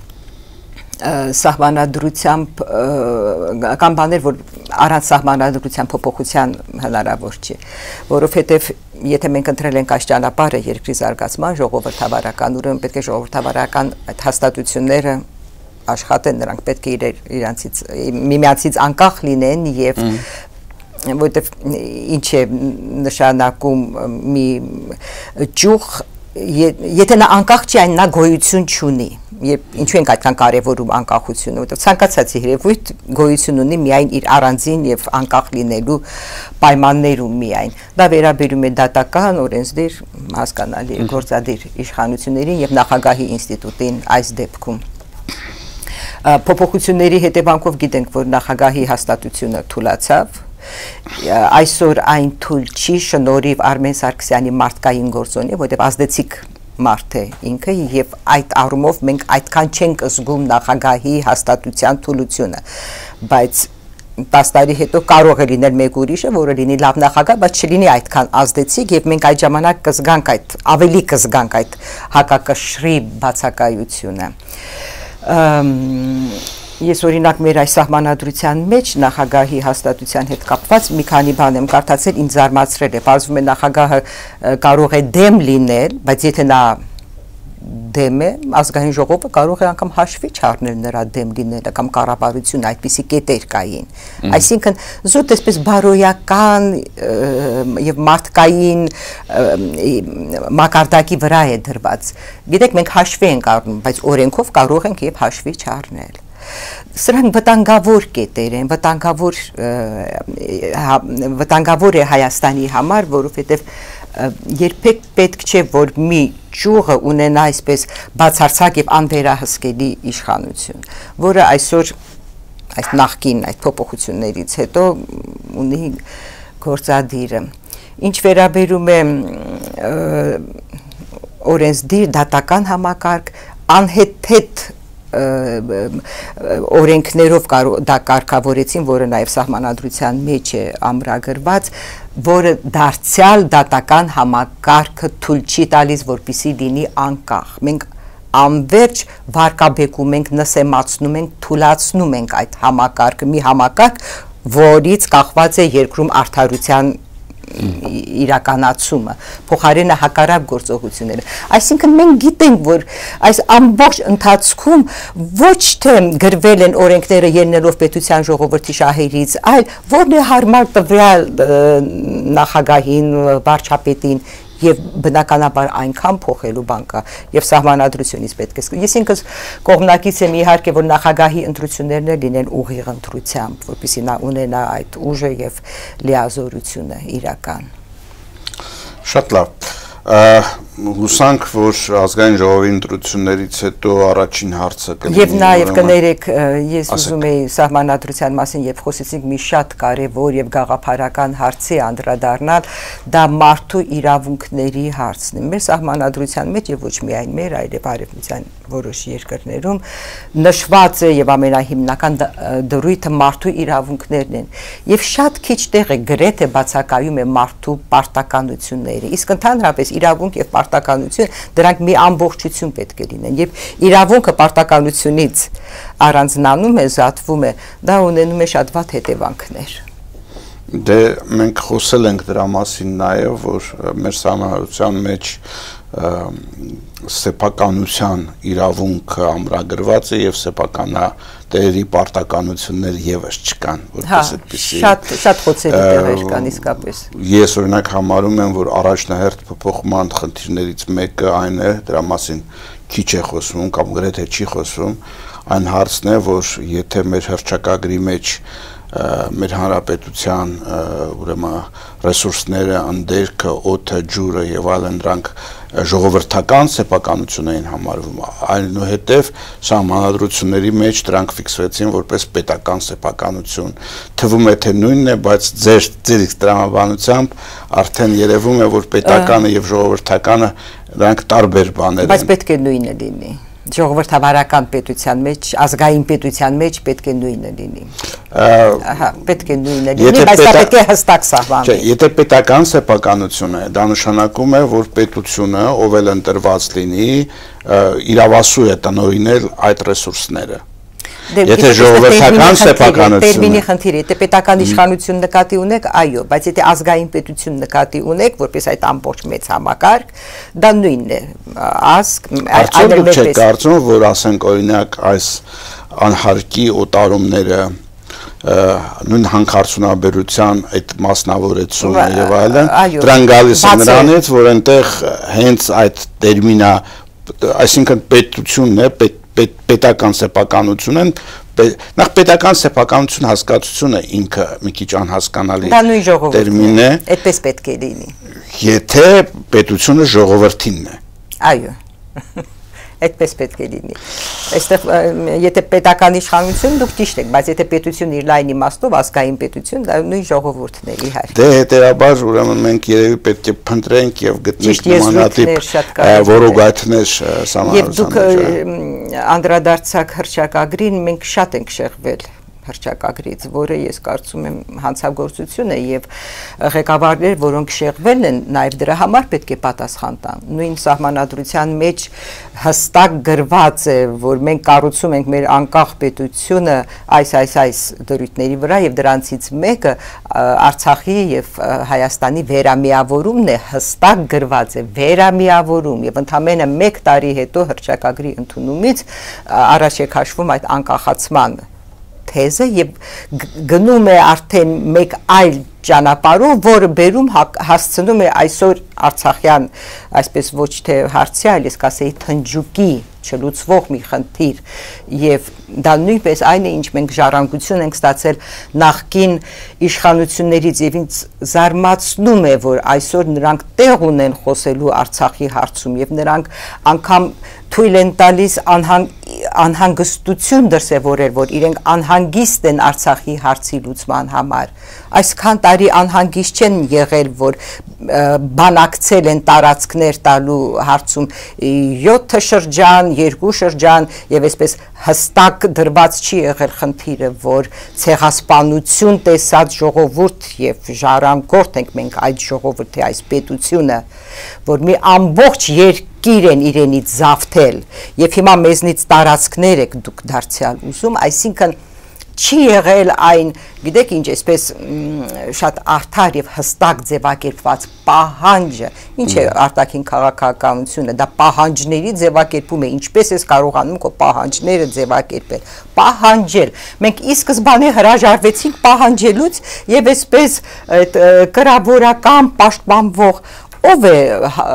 սահմանադրությամբ կամ բաներ, որ առանց սահմանադրության փոփոխության հնարավոր չի, որովհետև եթե մենք ընտրել ենք այս ճանապարհը երկրի զարգացման ժողովրդավարական, ուրեմն պետք է ժողովրդավարական այդ հաստատությունները աշխատեն, նրանք պետք է իրենցից միմյանցից անկախ լինեն եւ որտեվ ինչ է նշանակում մի ճյուղ, եթե նա անկախ չի, այն նա գոյություն չունի, ինչու ենք այդքան կարևորում անկախությունը, որտեվ ցանկացած երևույթ գոյություն ունի միայն իր առանձին եւ անկախ լինելու պայմաններում միայն։ Դա վերաբերում է դատական, օրենսդիր, հասկանալի է գործադիր իշխանություններին եւ նախագահի ինստիտուտին այս դեպքում։ Փոփոխությունների հետևանքով գիտենք, որ նախագահի հաստատությունը թուլացավ, այսօր այն թույլ չի շնորհիվ Արմեն Սարգսյանի մարդկային գործոնի, որտեղ ազդեցիկ մարդ է ինքը եւ այդ առումով մենք այդքան չենք զգում նախագահի հաստատության թուլությունը, բայց 10 տարի հետո կարող է լինել մեկ ուրիշը, որը լինի լավ նախագահ, բայց չլինի այդքան ազդեցիկ եւ մենք այդ ժամանակ կզգանք ավելի կզգանք այդ հակակշռի բացակայությունը։ Ես օրինակ մեր այս սահմանադրության մեջ նախագահի հաստատության հետ կապված մի քանի բան եմ կարդացել, ինձ զարմացրել է, պարզվում է նախագահը կարող է դեմ լինել, բայց եթե նա դեմ է, ազգային ժողովը կարող է անգամ հաշվի չառնել նրա դեմ լինելը կամ կառավարությունը այդպիսի կետեր կային։ Այսինքն զուտ այսպես բարոյական եւ մարդկային մակարդակի վրա է դրված։ Գիտեք, մենք հաշվի ենք առնում, բայց օրենքով կարող ենք եւ հաշվի չառնել։ Սրանք վտանգավոր կետեր են, վտանգավոր է Հայաստանի համար, որովհետև երբեք պետք չէ, որ մի ճյուղը ունենա այսպես բացարձակ եւ անվերահսկելի իշխանություն, որը այսօր այս նախկին այդ փոփոխություններից հետո ունի գործադիրը։ Ինչ վերաբերում է օրենսդիր դատական համակարգ, անհեթեթ օրենքներով դա կարգավորեցին, որը նաև սահմանադրության մեջ է ամրագրված, որը դարձյալ դատական համակարգը թույլ չի տալիս, որպեսզի լինի անկախ։ Մենք անverջ վարկաբեկում ենք, նսեմացնում ենք, թուլացնում ենք այդ համակարգը, մի համակարգ, որից կախված է երկրում արդարության իրականացումը, փոխարենը հակառակ գործողությունները։ Այսինքն մենք գիտենք, որ այս ամբողջ ընթացքում ոչ թե գրվել են օրենքները ելնելով պետության ժողովրդի շահերից, այլ որն է հարմար տվյալ նախագահին, վարչապետին եւ բնականաբար այնքան փոխելու բան կա եւ սահմանադրությունից պետք է։ Ես ինքս կողմնակից եմ իհարկե, որ նախագահի ընտրություններն լինեն ուղիղ ընտրությամբ, որպեսզի նա ունենա այդ ուժը եւ լիազորությունը իրական։ Շատ լավ։ Հուսանք, որ ազգային ժողովի ընտրություններից հետո առաջին հարցը կլինի։ Եվ նաև կներեք, ես ուզում եի սահմանադրության մասին եւ խոսեցինք մի շատ կարևոր եւ գաղափարական հարցի անդրադառնալ, դա մարդու իրավունքների հարցն է։ Մեր սահմանադրության մեջ եւ ոչ միայն մեր, այլև արևմտյան որոշ երկրներում նշված է եւ ամենահիմնական դրույթը մարդու իրավունքներն են։ Եվ շատ քիչ տեղ է գրեթե բացակայում է մարդու պարտականությունները։ Իսկ ընդհանրապես իրավունք եւ պարտականություն դրանք մի ամբողջություն պետք է լինեն եւ իրավունքը պարտականությունից առանձնանում է, զատվում է, դա ունենում է շատ վատ հետևանքներ։ Դե մենք խոսել ենք դրա մասին նաեւ, որ մեր սահմանադրության մեջ սեփականության իրավունքը ամրագրված է եւ սեփականատերերի պարտականություններ եւս չկան, որպես այդպեսի շատ խոցելի տեղեր կան իսկապես։ Ես օրինակ համարում եմ, որ առաջնահերթ փոփոխման խնդիրներից մեկը այն է, դրա մասին քիչ է խոսվում կամ գրեթե չի խոսվում, այն հարցն է, որ եթե մեր հռչակագրի մեջ մեր հանրապետության ուրեմն ռեսուրսները, անդերքը, օդը, ջուրը եւ այլն դրանք ժողովրդական սեփականություն էին համարվում, այնուհետև սահմանադրությունների մեջ դրանք ֆիքսվեցին որպես պետական սեփականություն։ Թվում է թե նույնն է, բայց ձեր տրամաբանությամբ արդեն երևում է, որ պետականը եւ ժողովրդականը դրանք տարբեր բաներ են։ Բայց պետք է նույնը լինի։ Ժողովրդավարական պետության մեջ, ազգային պետության մեջ պետք է նույնը լինի։ Ահա, պետք է նույնը լինի, բայց դա պետք է հստակ սահմանվի։ Չէ, եթե պետական սեփականություն է, դա նշանակում է, որ պետությունը, ով էլ ընտրված լինի, իրավասու է տնօրինել այդ ռեսուրսները։ Եթե ժողովրդական սեփականություն տերմինի խնդիր է, եթե պետական իշխանություն նկատի ունեք, այո, բայց եթե ազգային պետություն նկատի ունեք, որպես այդ ամբողջ մեծ համակարգ, դա նույնն է, ազգ, այլ չեք կարծում, որ ասենք օրինակ այս անհարկի օտարումները նույն հանքարդյունաբերության այդ մասնավորեցումը եւ այլն, դրան գալիս է նրանից, որ այնտեղ հենց այդ տերմինը, այսինքն պետությունն է, պետական սեփականություն են, նախ պետական սեփականություն հասկացությունը ինքը մի քիչ անհասկանալի տերմին է, այդպես պետք է լինի։ Եթե պետությունը ժողովրդինն է։ Այո։ Այդպես պետք է լինի։ Այստեղ եթե պետական իշխանություն դուք ճիշտ եք, բայց եթե պետությունը իր լայն իմաստով ազգային պետություն, դա նույն ժողովուրդն է իհարկե։ Դե հետեւաբար ուրեմն մենք երևի պետք է փնտրենք եւ գտնենք նմանատիպ որոգատներ սահմանադրության։ Եվ դուք անդրադարձակ հռչակագրին, մենք շատ ենք շեղվել հռչակագրից, որը ես կարծում եմ հանցագործություն է եւ ղեկավարներ, որոնք շեղվել են, նաեւ դրա համար պետք է պատասխան տան։ Նույն սահմանադրության մեջ հստակ գրված է, որ մենք կառուցում ենք մեր անկախ պետությունը այս դրույթների վրա եւ դրանցից մեկը Արցախի եւ Հայաստանի վերամիավորումն է, հստակ գրված է վերամիավորում եւ ընդամենը 1 տարի հետո հռչակագրի ընդունումից առաջ է քաշվում այդ անկախացման թեզը եւ գնում է արդեն մեկ այլ ճանապարհով, որը բերում հասցնում է այսօր Արցախյան, այսպես ոչ թե հարցի, այլ ես կասեի թնջուկի չլուծվող մի խնդիր եւ դա նույնպես այն է, ինչ մենք ժառանգություն ենք ստացել նախկին իշխանություններից եւ ինձ զարմացնում է, որ այսօր նրանք տեղ ունեն խոսելու Արցախի հարցում եւ նրանք անգամ թույլ են տալիս անհանգստություն դրսևորել, որ իրենք անհանգիստ են Արցախի հարցի լուծման համար։ Այսքան տարի անհանգիստ չեն եղել, որ բանակցել են տարածքներ տալու հարցում 7 շրջան, 2 շրջան եւ այսպես հստակ դրված չի եղել խնդիրը, որ ցեղասպանություն տեսած ժողովուրդ եւ ժառանգորդ ենք մենք այդ ժողովրդի, այս պետությունը, որ մի ամբողջ երկիր են իրենից զավթել եւ հիմա մեզնից տարածքներ եք դուք դարձյալ ուզում, այսինքն չի եղել այն, գիտեք ինչ, այսպես շատ արդար եւ հստակ ձևակերպված պահանջը, ինչ է արտաքին քաղաքականությունը, դա պահանջների ձևակերպում է, ինչպես ես կարողանում քո պահանջները ձևակերպել, պահանջել։ Մենք ի սկզբանե հրաժարվեցինք պահանջելուց եւ այսպես այդ կրավորական պաշտպանվող ով է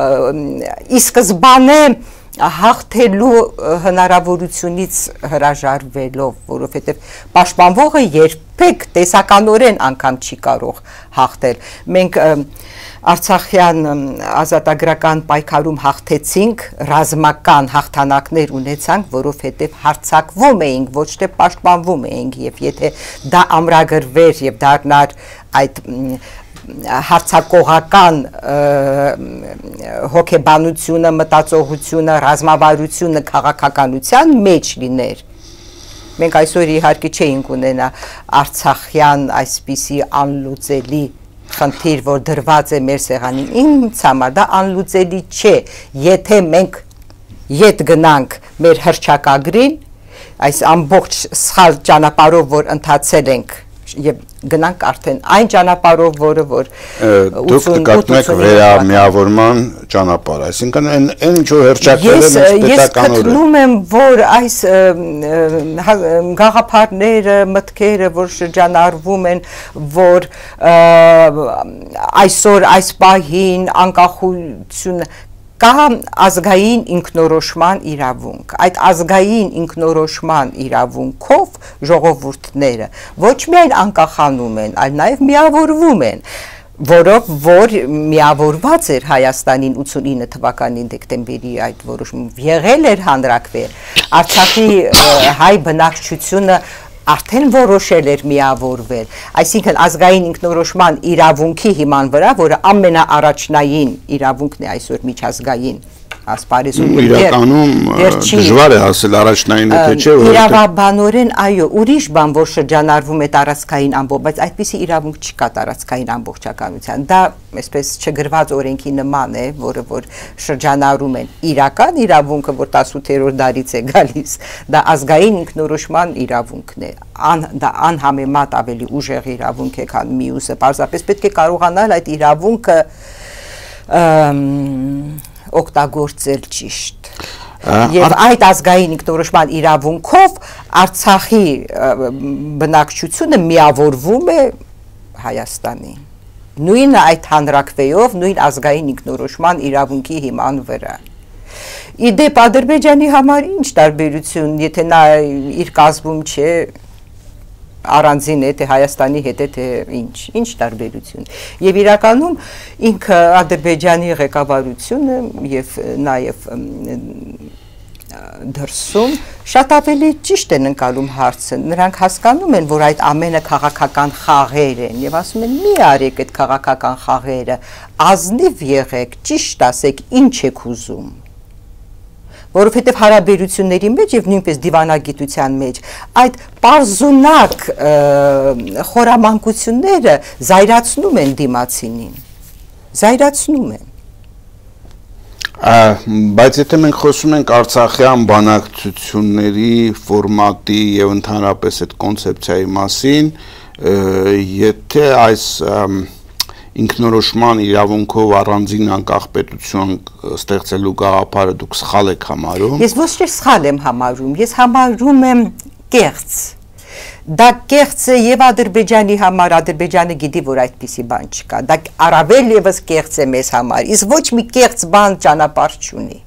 ի սկզբանե հաղթելու հնարավորությունից հրաժարվելով, որովհետև պաշտպանվողը երբեք տեսականորեն անգամ չի կարող հաղթել։ Մենք Արցախյան ազատագրական պայքարում հաղթեցինք, ռազմական հաղթանակներ ունեցանք, որովհետև հարձակվում էինք, ոչ թե պաշտպանվում էինք, եւ եթե դա ամրագրվեր եւ դառնար այդ հարձակողական հոգեբանությունը, մտածողությունը, ռազմավարությունը քաղաքականության մեջ լիներ։ Մենք այսօր իհարկե չէինք ունենա Արցախյան այսպիսի անլուծելի խնդիր, որ դրված է մեր սեղանին, ինձ համար դա անլուծելի չէ, եթե մենք ետ գնանք մեր հռչակագրին, այս ամբողջ սխալ ճանապարհով, որ ընթացել ենք, եւ գնանք արդեն այն ճանապարհով, որը որ դուք կգտնեք վերամիավորման ճանապարհ, այսինքն այն ինչ որ հռչակվել է պետականորեն։ Ես գտնում եմ, որ այս գաղափարները, մտքերը, որ շրջանառվում են, որ այսօր այս պահին անկախությունը կա ազգային ինքնորոշման իրավունք, այդ ազգային ինքնորոշման իրավունքով ժողովուրդները ոչ միայն անկախանում են, այլ նաև միավորվում են, որով որ միավորված էր Հայաստանին 89 թվականի դեկտեմբերի այդ որոշումով, եղել էր հանրակրվեր, Արցախի հայ բնակչությունը արդեն որոշել էր միավորվել, այսինքն ազգային ինքնորոշման իրավունքի հիման վրա, որը ամենաառաջնային իրավունքն է այսօր միջազգային ասպարեզում, իրականում դժվար է ասել առաջնային թե չէ, իրավաբանորեն այո, ուրիշ բան, որ շրջանառվում է տարածքային ամբողջ, բայց այդպիսի իրավունք չկա տարածքային ամբողջականության, դա այսպես չգրված օրենքի նման է, որը որ շրջանառում են իրական իրավունքը, որ 18-րդ դարից է գալիս, դա ազգային ինքնորոշման իրավունքն է, դա անհամեմատ ավելի ուժեղ իրավունք է, քան մյուսը, պարզապես պետք է կարողանալ այդ իրավունքը օգտագործել ճիշտ։ Եվ այդ ազգային ինքնորոշման իրավունքով Արցախի բնակչությունը միավորվում է Հայաստանին։ Նույնը այդ հանրակրվեով, նույն ազգային ինքնորոշման իրավունքի հիման վրա։ Իդեպ Ադրբեջանի համար ինչ տարբերություն, եթե նա իր կազմում չէ, առանձին է, թե Հայաստանի հետ է, թե ինչ տարբերություն։ Եվ իրականում ինքը Ադրբեջանի ղեկավարությունը եւ նաեւ դրսում շատ ավելի ճիշտ են ընկալում հարցը։ Նրանք հասկանում են, որ այդ ամենը քաղաքական խաղեր են եւ ասում են՝ մի արեք այդ քաղաքական խաղերը, ազնիվ եղեք, ճիշտ ասեք, ինչ եք ուզում։ Որովհետև հարաբերությունների մեջ եւ նույնպես դիվանագիտության մեջ այդ պարզունակ խորամանկությունները զայրացնում են դիմացինին, զայրացնում են։ Բայց եթե մենք խոսում ենք Արցախյան բանակցությունների ֆորմատի եւ ընդհանրապես այդ կոնցեպցիայի մասին, եթե այս ինքնորոշման իրավունքով առանձին անկախ պետություն ստեղծելու գաղափարը դուք սխալ եք համարում։ Ես ոչ թե սխալ եմ համարում, ես համարում եմ կեղծ։ Դա կեղծ է եւ Ադրբեջանի համար, Ադրբեջանը գիտի, որ այդպիսի բան չկա։ Դա առավել եւս կեղծ է մեզ համար, իսկ ոչ մի կեղծ բան ճանապարհ չունի։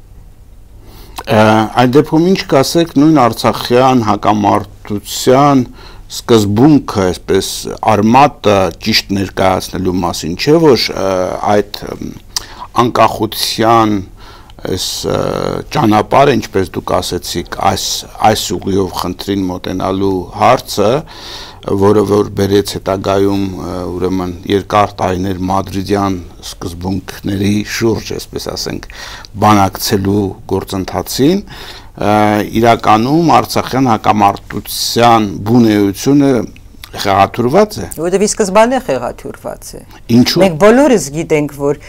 Այդ դեպքում ինչ կասեք նույն Արցախյան հակամարտության սկզբունքը, այսպես արմատը ճիշտ ներկայացնելու մասին, չէ՞ որ այդ անկախության այս ճանապարհը, ինչպես դուք ասեցիք, այս ուղիով խնդրին մոտենալու հարցը, որը որ բերեց հետագայում ուրեմն երկար տարիներ մադրիդյան սկզբունքների շուրջ, այսպես ասենք, բանակցելու գործընթացին, իրականում Արցախյան հակամարտության բունեությունը խեղաթյուրված է։ Որտեւ ի սկզբանե խեղաթյուրված է։ Ինչու՞։ Մենք բոլորս գիտենք, որ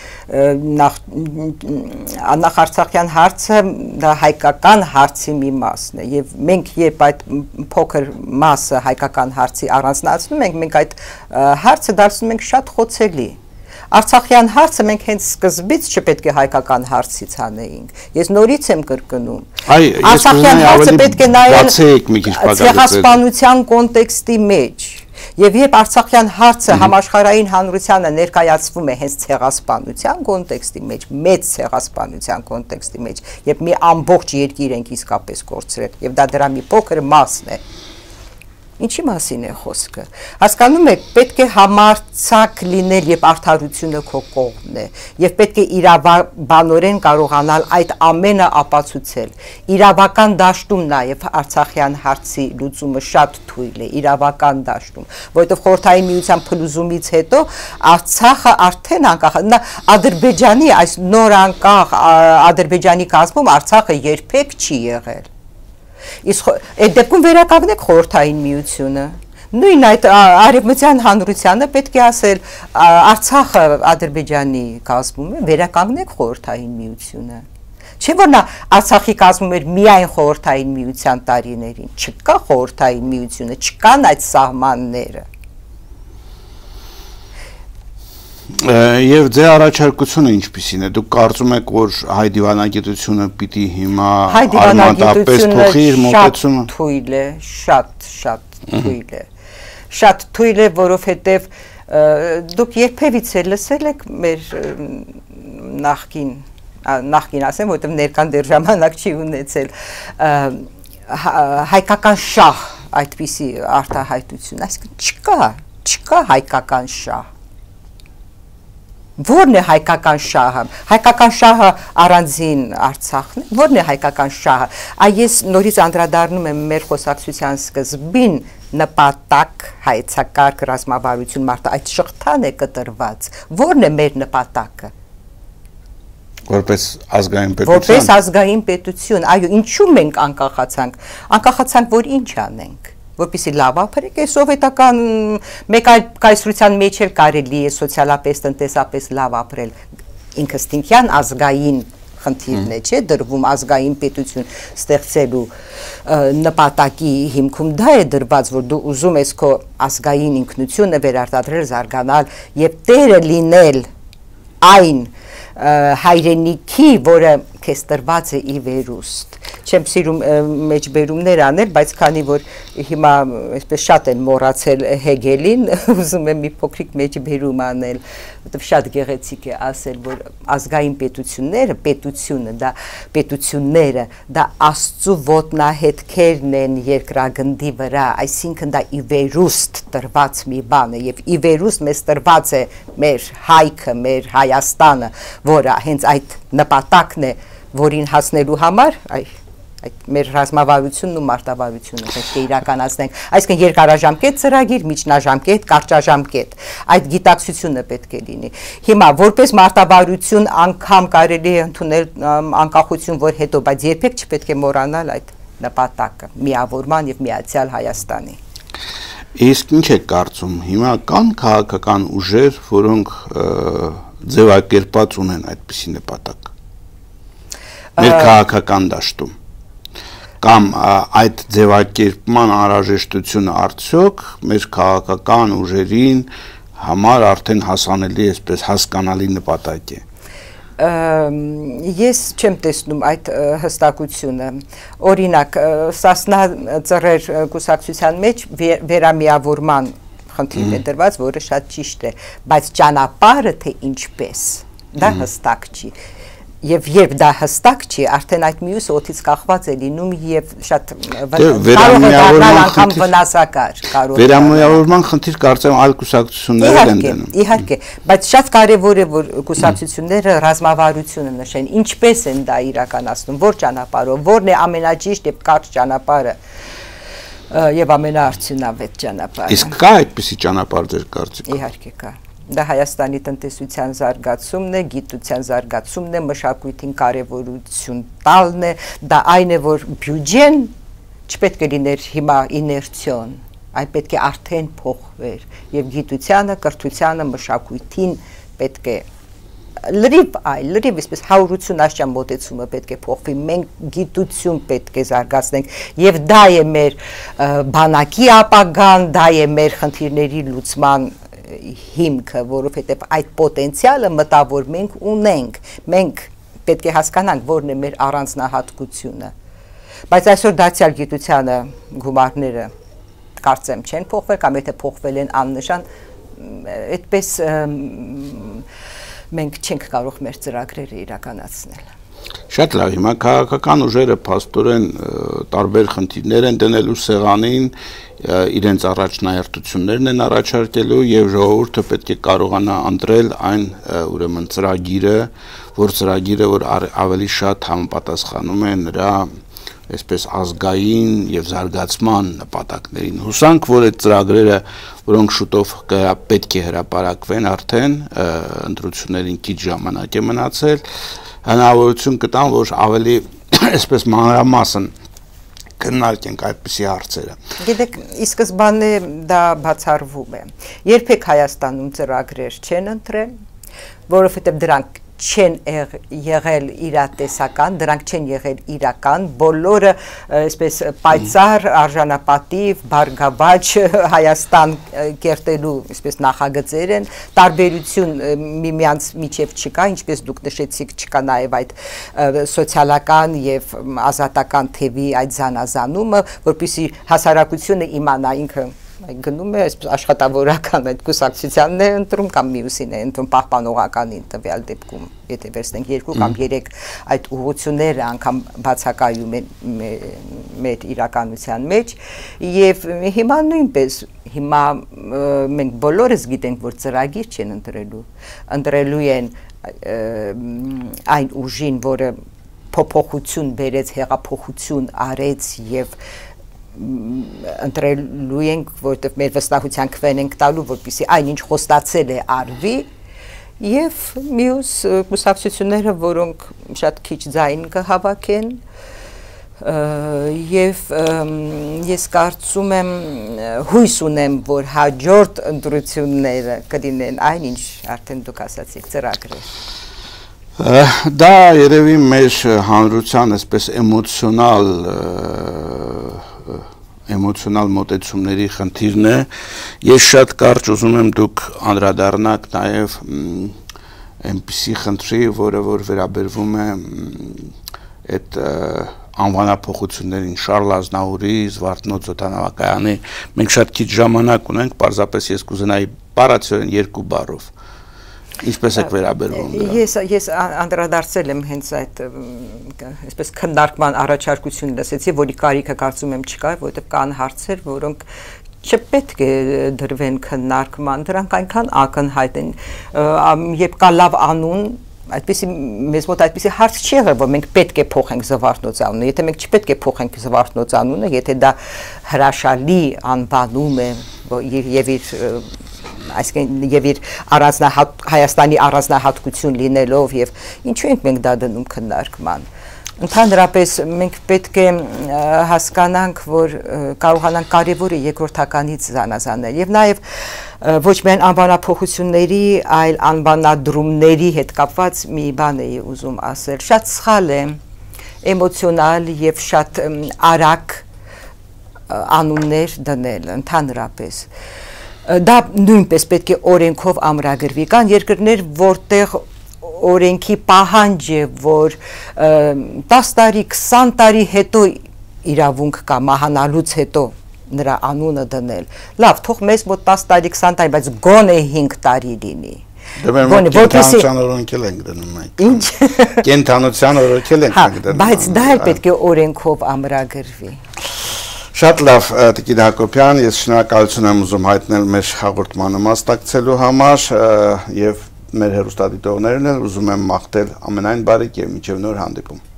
նախ Արցախյան հարցը դա հայկական հարցի մի մասն է, եւ մենք երբ այդ փոքր մասը հայկական հարցի առանձնացնում ենք, մենք այդ հարցը դարձնում ենք շատ խոցելի։ Արցախյան հարցը մենք հենց սկզբից չպետք է հայկական հարցից անեինք։ Ես նորից եմ կրկնում։ Արցախյան հարցը պետք է նայել ցեղասպանության կոնտեքստի մեջ։ Եվ երբ Արցախյան հարցը համաշխարհային հանրությանը ներկայացվում է հենց ցեղասպանության կոնտեքստի մեջ, մեծ ցեղասպանության կոնտեքստի մեջ, երբ մի ամբողջ երկիր ենք իսկապես կորցրել, եւ դա դրա մի փոքր մասն է։ Ինչի մասին է խոսքը։ Հասկանում եք, պետք է համարձակ լինել, երբ արդարությունը քո կողմն է, եւ պետք է իրավաբանորեն կարողանալ այդ ամենը ապացուցել։ Իրավական դաշտում նաեւ Արցախյան հարցի լուծումը շատ թույլ է, իրավական դաշտում, որովհետեւ Խորհրդային Միության փլուզումից հետո Արցախը արդեն անկախ, Ադրբեջանի այս նոր անկախ Ադրբեջանի կազմում Արցախը երբեք չի եղել։ Իսկ այդ դեպքում վերականգնեք Խորհրդային Միությունը։ Նույն այդ արևմտյան հանրությանը պետք է ասել Արցախը Ադրբեջանի կազմում է, վերականգնեք Խորհրդային Միությունը։ Չէ՞ որ նա Արցախի կազմում էր միայն Խորհրդային Միության տարիներին, չկա Խորհրդային Միությունը, չկան այդ սահմանները։ Եվ ձեր առաջարկությունը ինչպիսին է, դուք կարծում եք, որ հայ դիվանագիտությունը պիտի հիմա արմատապես փոխի իր մոտեցումը։ Թույլ է, շատ թույլ է։ Շատ թույլ է, որովհետև դուք երբևիցե լսել եք մեր նախկին ասեմ, որովհետև ներկան դեռ ժամանակ չի ունեցել, հայկական շահ այդպիսի արտահայտություն, այսինքն չկա հայկական շահ։ Որն է հայկական շահը։ Հայկական շահը առանձին Արցախն է։ Որն է հայկական շահը։ Այս նորից անդրադառնում եմ մեր խոսակցության սկզբին նպատակ հայեցակարգ ռազմավարություն մարդը այդ շղթան է կտրված։ Որն է մեր նպատակը։ Որպես ազգային պետություն։ Որպես ազգային պետություն։ Այո, ինչու մենք անկախացանք, որ ինչ անենք։ Որպեսզի լավ ապրենք, սովետական մեկ այլ կայսրության մեջ էլ կարելի է սոցիալապես, տնտեսապես լավ ապրել։ Ինքնըստինքյան ազգային խնդիրն է, չէ՞, դրվում ազգային պետություն ստեղծելու նպատակի հիմքում դա է դրված, որ դու ուզում ես քո ազգային ինքնությունը վերարտադրել, զարգանալ եւ տերը լինել այն հայրենիքի, որը քեզ տրված է ի վերուստ։ Չեմ սիրում մեջբերումներ անել, բայց քանի որ հիմա այսպես շատ են մոռացել Հեգելին, ուզում եմ մի փոքրիկ մեջբերում անել, որովհետև շատ գեղեցիկ է ասել, որ ազգային պետությունները դա Աստծո ոտնահետքերն են երկրագնդի վրա, այսինքն դա ի վերուստ տրված մի բան է, եւ ի վերուստ մեզ տրված է մեր հայքը, մեր Հայաստանը, որը հենց այդ նպատակն է, որին հասնելու համար այդ մեր ռազմավարությունն ու մարտավարությունը պետք է իրականացնենք, այսինքն երկարաժամկետ ծրագիր, միջնաժամկետ, կարճաժամկետ, այդ գիտակցությունը պետք է լինի։ Հիմա որպես մարտավարություն անգամ կարելի է ընդունել անկախություն, որ հետո, բայց երբեք չպետք է մոռանալ այդ նպատակը, միավորման եւ միացյալ Հայաստանի։ Իսկ ինչ եք կարծում, հիմա կան քաղաքական ուժեր, որոնք ձևակերպած ունեն այդպիսի նպատակ։ Մեր քաղաքական դաշտում կամ այդ ձևակերպման անհրաժեշտությունը արդյոք մեր քաղաքական ուժերին համար արդեն հասանելի, այսպես հասկանալի նպատակ է։ Ես չեմ տեսնում այդ հստակությունը։ Օրինակ, Սասնա ծռեր կուսակցության մեջ վերամիավորման խնդիրն է դրված, որը շատ ճիշտ է, բայց ճանապարհը թե ինչպես, դա հստակ չի։ Եվ երբ դա հստակ չի, արդեն այդ մյուսը օդից կախված է լինում եւ շատ կարող է դառնալ անգամ վնասակար։ Վերամիավորման խնդիր կարծեմ այլ կուսակցություններ են դնում։ Իհարկե, բայց շատ կարեւոր է, որ կուսակցությունները ռազմավարությունը նշեն, ինչպես են դա իրականացնում, որ ճանապարհով, որն է ամենաճիշտ եւ կարճ ճանապարհը եւ ամենաարդյունավետ ճանապարհը։ Իսկ կա այդպիսի ճանապարհ ձեր կարծիքով։ Իհարկե կա։ Դա Հայաստանի տնտեսության զարգացումն է, գիտության զարգացումն է, մշակույթին կարևորություն տալն է, դա այն է, որ բյուջեն չպետք է լիներ հիմա իներցիոն, այն պետք է արդեն փոխվեր, եւ գիտությանը, կրթությանը, մշակույթին պետք է լրիվ այսպես 180 աշճան մոտեցումը պետք է փոխվի, մենք գիտություն պետք է զարգացնենք, եւ դա է մեր բանակի ապագան, դա է մեր խնդիրների լուծման հիմքը, որովհետև այդ պոտենցիալը մտավոր մենք ունենք, մենք պետք է հասկանանք, որն է մեր առանձնահատկությունը, բայց այսօր դարձյալ գիտությանը գումարները կարծեմ չեն փոխվել, կամ եթե փոխվել են աննշան, այդպես մենք չենք կարող մեր ծրագրերը իրականացնել։ Շատ լավ, հիմա քաղաքական ուժերը փաստորեն տարբեր խնդիրներ են դնելու սեղանին, իրենց առաջնահերթություններն են առաջարկելու եւ ժողովուրդը պետք է կարողանա ընտրել այն ուրեմն ծրագիրը, որ ավելի շատ համապատասխանում է նրա այսպես ազգային եւ զարգացման նպատակներին։ Հուսանք, որ այդ ծրագրերը, որոնք շուտով պետք է հրապարակվեն արդեն, ընտրություններին քիչ ժամանակ է մնացել, հնարավորություն կտան, որ ավելի այսպես մանրամասն քննարկենք այդպիսի հարցերը։ Գիտեք, ի սկզբանե դա բացառվում է։ Երբեք Հայաստանում ծրագրեր չեն ընտրել, որովհետև դրանք չեն եղել իրատեսական, դրանք չեն եղել իրական, բոլորը այսպես պայծառ, արժանապատիվ, բարգավաճ Հայաստան կերտելու այսպես նախագծեր են, տարբերություն միմյանց միջև չկա, ինչպես դուք նշեցիք, չկա նաև այդ սոցիալական եւ ազատական թևի այդ զանազանումը, որպեսզի հասարակությունը իմանա ինքը գնում է աշխատավորական այդ կուսակցությանն է ընտրում կամ մյուսին է ընտրում պահպանողականին տվյալ դեպքում, եթե վերցնենք 2 կամ 3 այդ ուղղությունները անգամ բացակայում են մեր իրականության մեջ եւ հիմա նույնպես հիմա մենք բոլորս գիտենք, որ ծրագիր չեն ընտրելու են այն ուժին, որը փոփոխություն բերեց, հեղափոխություն արեց եւ ընտրելու ենք, որտեղ մեր վստահության քվեն ենք տալու, որպեսզի այնինչ խոստացել է արվի, եւ մյուս կուսակցությունները, որոնք շատ քիչ ձայն կհավաքեն, եւ ես կարծում եմ, հույս ունեմ, որ հաջորդ ընտրությունները կլինեն այնինչ արդեն դուք ասացիք ծրագրեր։ Դա երևի մեր հանրության այսպես էմոցիոնալ մոտեցումների խնդիրն է։ Ես շատ կարճ ուզում եմ դուք անդրադառնաք նաև այնպիսի խնդրի, որը որ վերաբերվում է այդ անվանափոխություններին Շարլ Ազնավուրի, Զվարթնոց օդանավակայանի։ Մենք շատ քիչ ժամանակ ունենք, պարզապես ես կուզենայի բառացիորեն 2 բառով։ Ինչպես եք վերաբերվում դրան։ Ես անդրադարձել եմ հենց այդ այսպես քննարկման առաջարկություն լսեցի, որի կարիքը կարծում եմ չկա, որովհետև կան հարցեր, որոնք չպետք է դրվեն քննարկման, դրանք այնքան ակնհայտ են, երբ կա լավ անուն, այդպիսի մեզ մոտ այդպիսի հարց չի եղել, որ մենք պետք է փոխենք Զվարթնոց անունը, եթե մենք չպետք է փոխենք Զվարթնոց անունը, եթե դա հրաշալի անվանում է եւ իր այսինքն եւ իր Հայաստանի առանձնահատկություն լինելով եւ ինչու ենք մենք դա դնում քննարկման։ Ընդհանրապես մենք պետք է հասկանանք, որ կարողանանք կարևորը երկրորդականից զանազանել եւ նաեւ ոչ միայն անվանափոխությունների, այլ անվանադրումների հետ կապված մի բան էի ուզում ասել։ Շատ սխալ է, էմոցիոնալ եւ շատ արագ անուններ դնել ընդհանրապես։ Դա նույնպես պետք է օրենքով ամրագրվի, կան երկրներ, որտեղ օրենքի պահանջ է, որ 10 տարի, 20 տարի հետո իրավունք կա մահանալուց հետո նրա անունը դնել։ Լավ, թող մեզ մոտ 10 տարի, 20 տարի, բայց գոնե 5 տարի լինի։ Կենթանության օրենքել ենք դնում մենք։ Ինչ։ Կենթանության օրենքել ենք դնում։ Բայց դա էլ պետք է օրենքով ամրագրվի։ Շատ լավ, Տիկին Հակոբյան, ես շնորհակալություն եմ ուզում հայտնել մեր հաղորդմանը մասնակցելու համար եւ մեր հեռուստադիտողներն էլ ուզում եմ մաղթել ամենայն բարիք եւ մինչեւ նոր հանդիպում։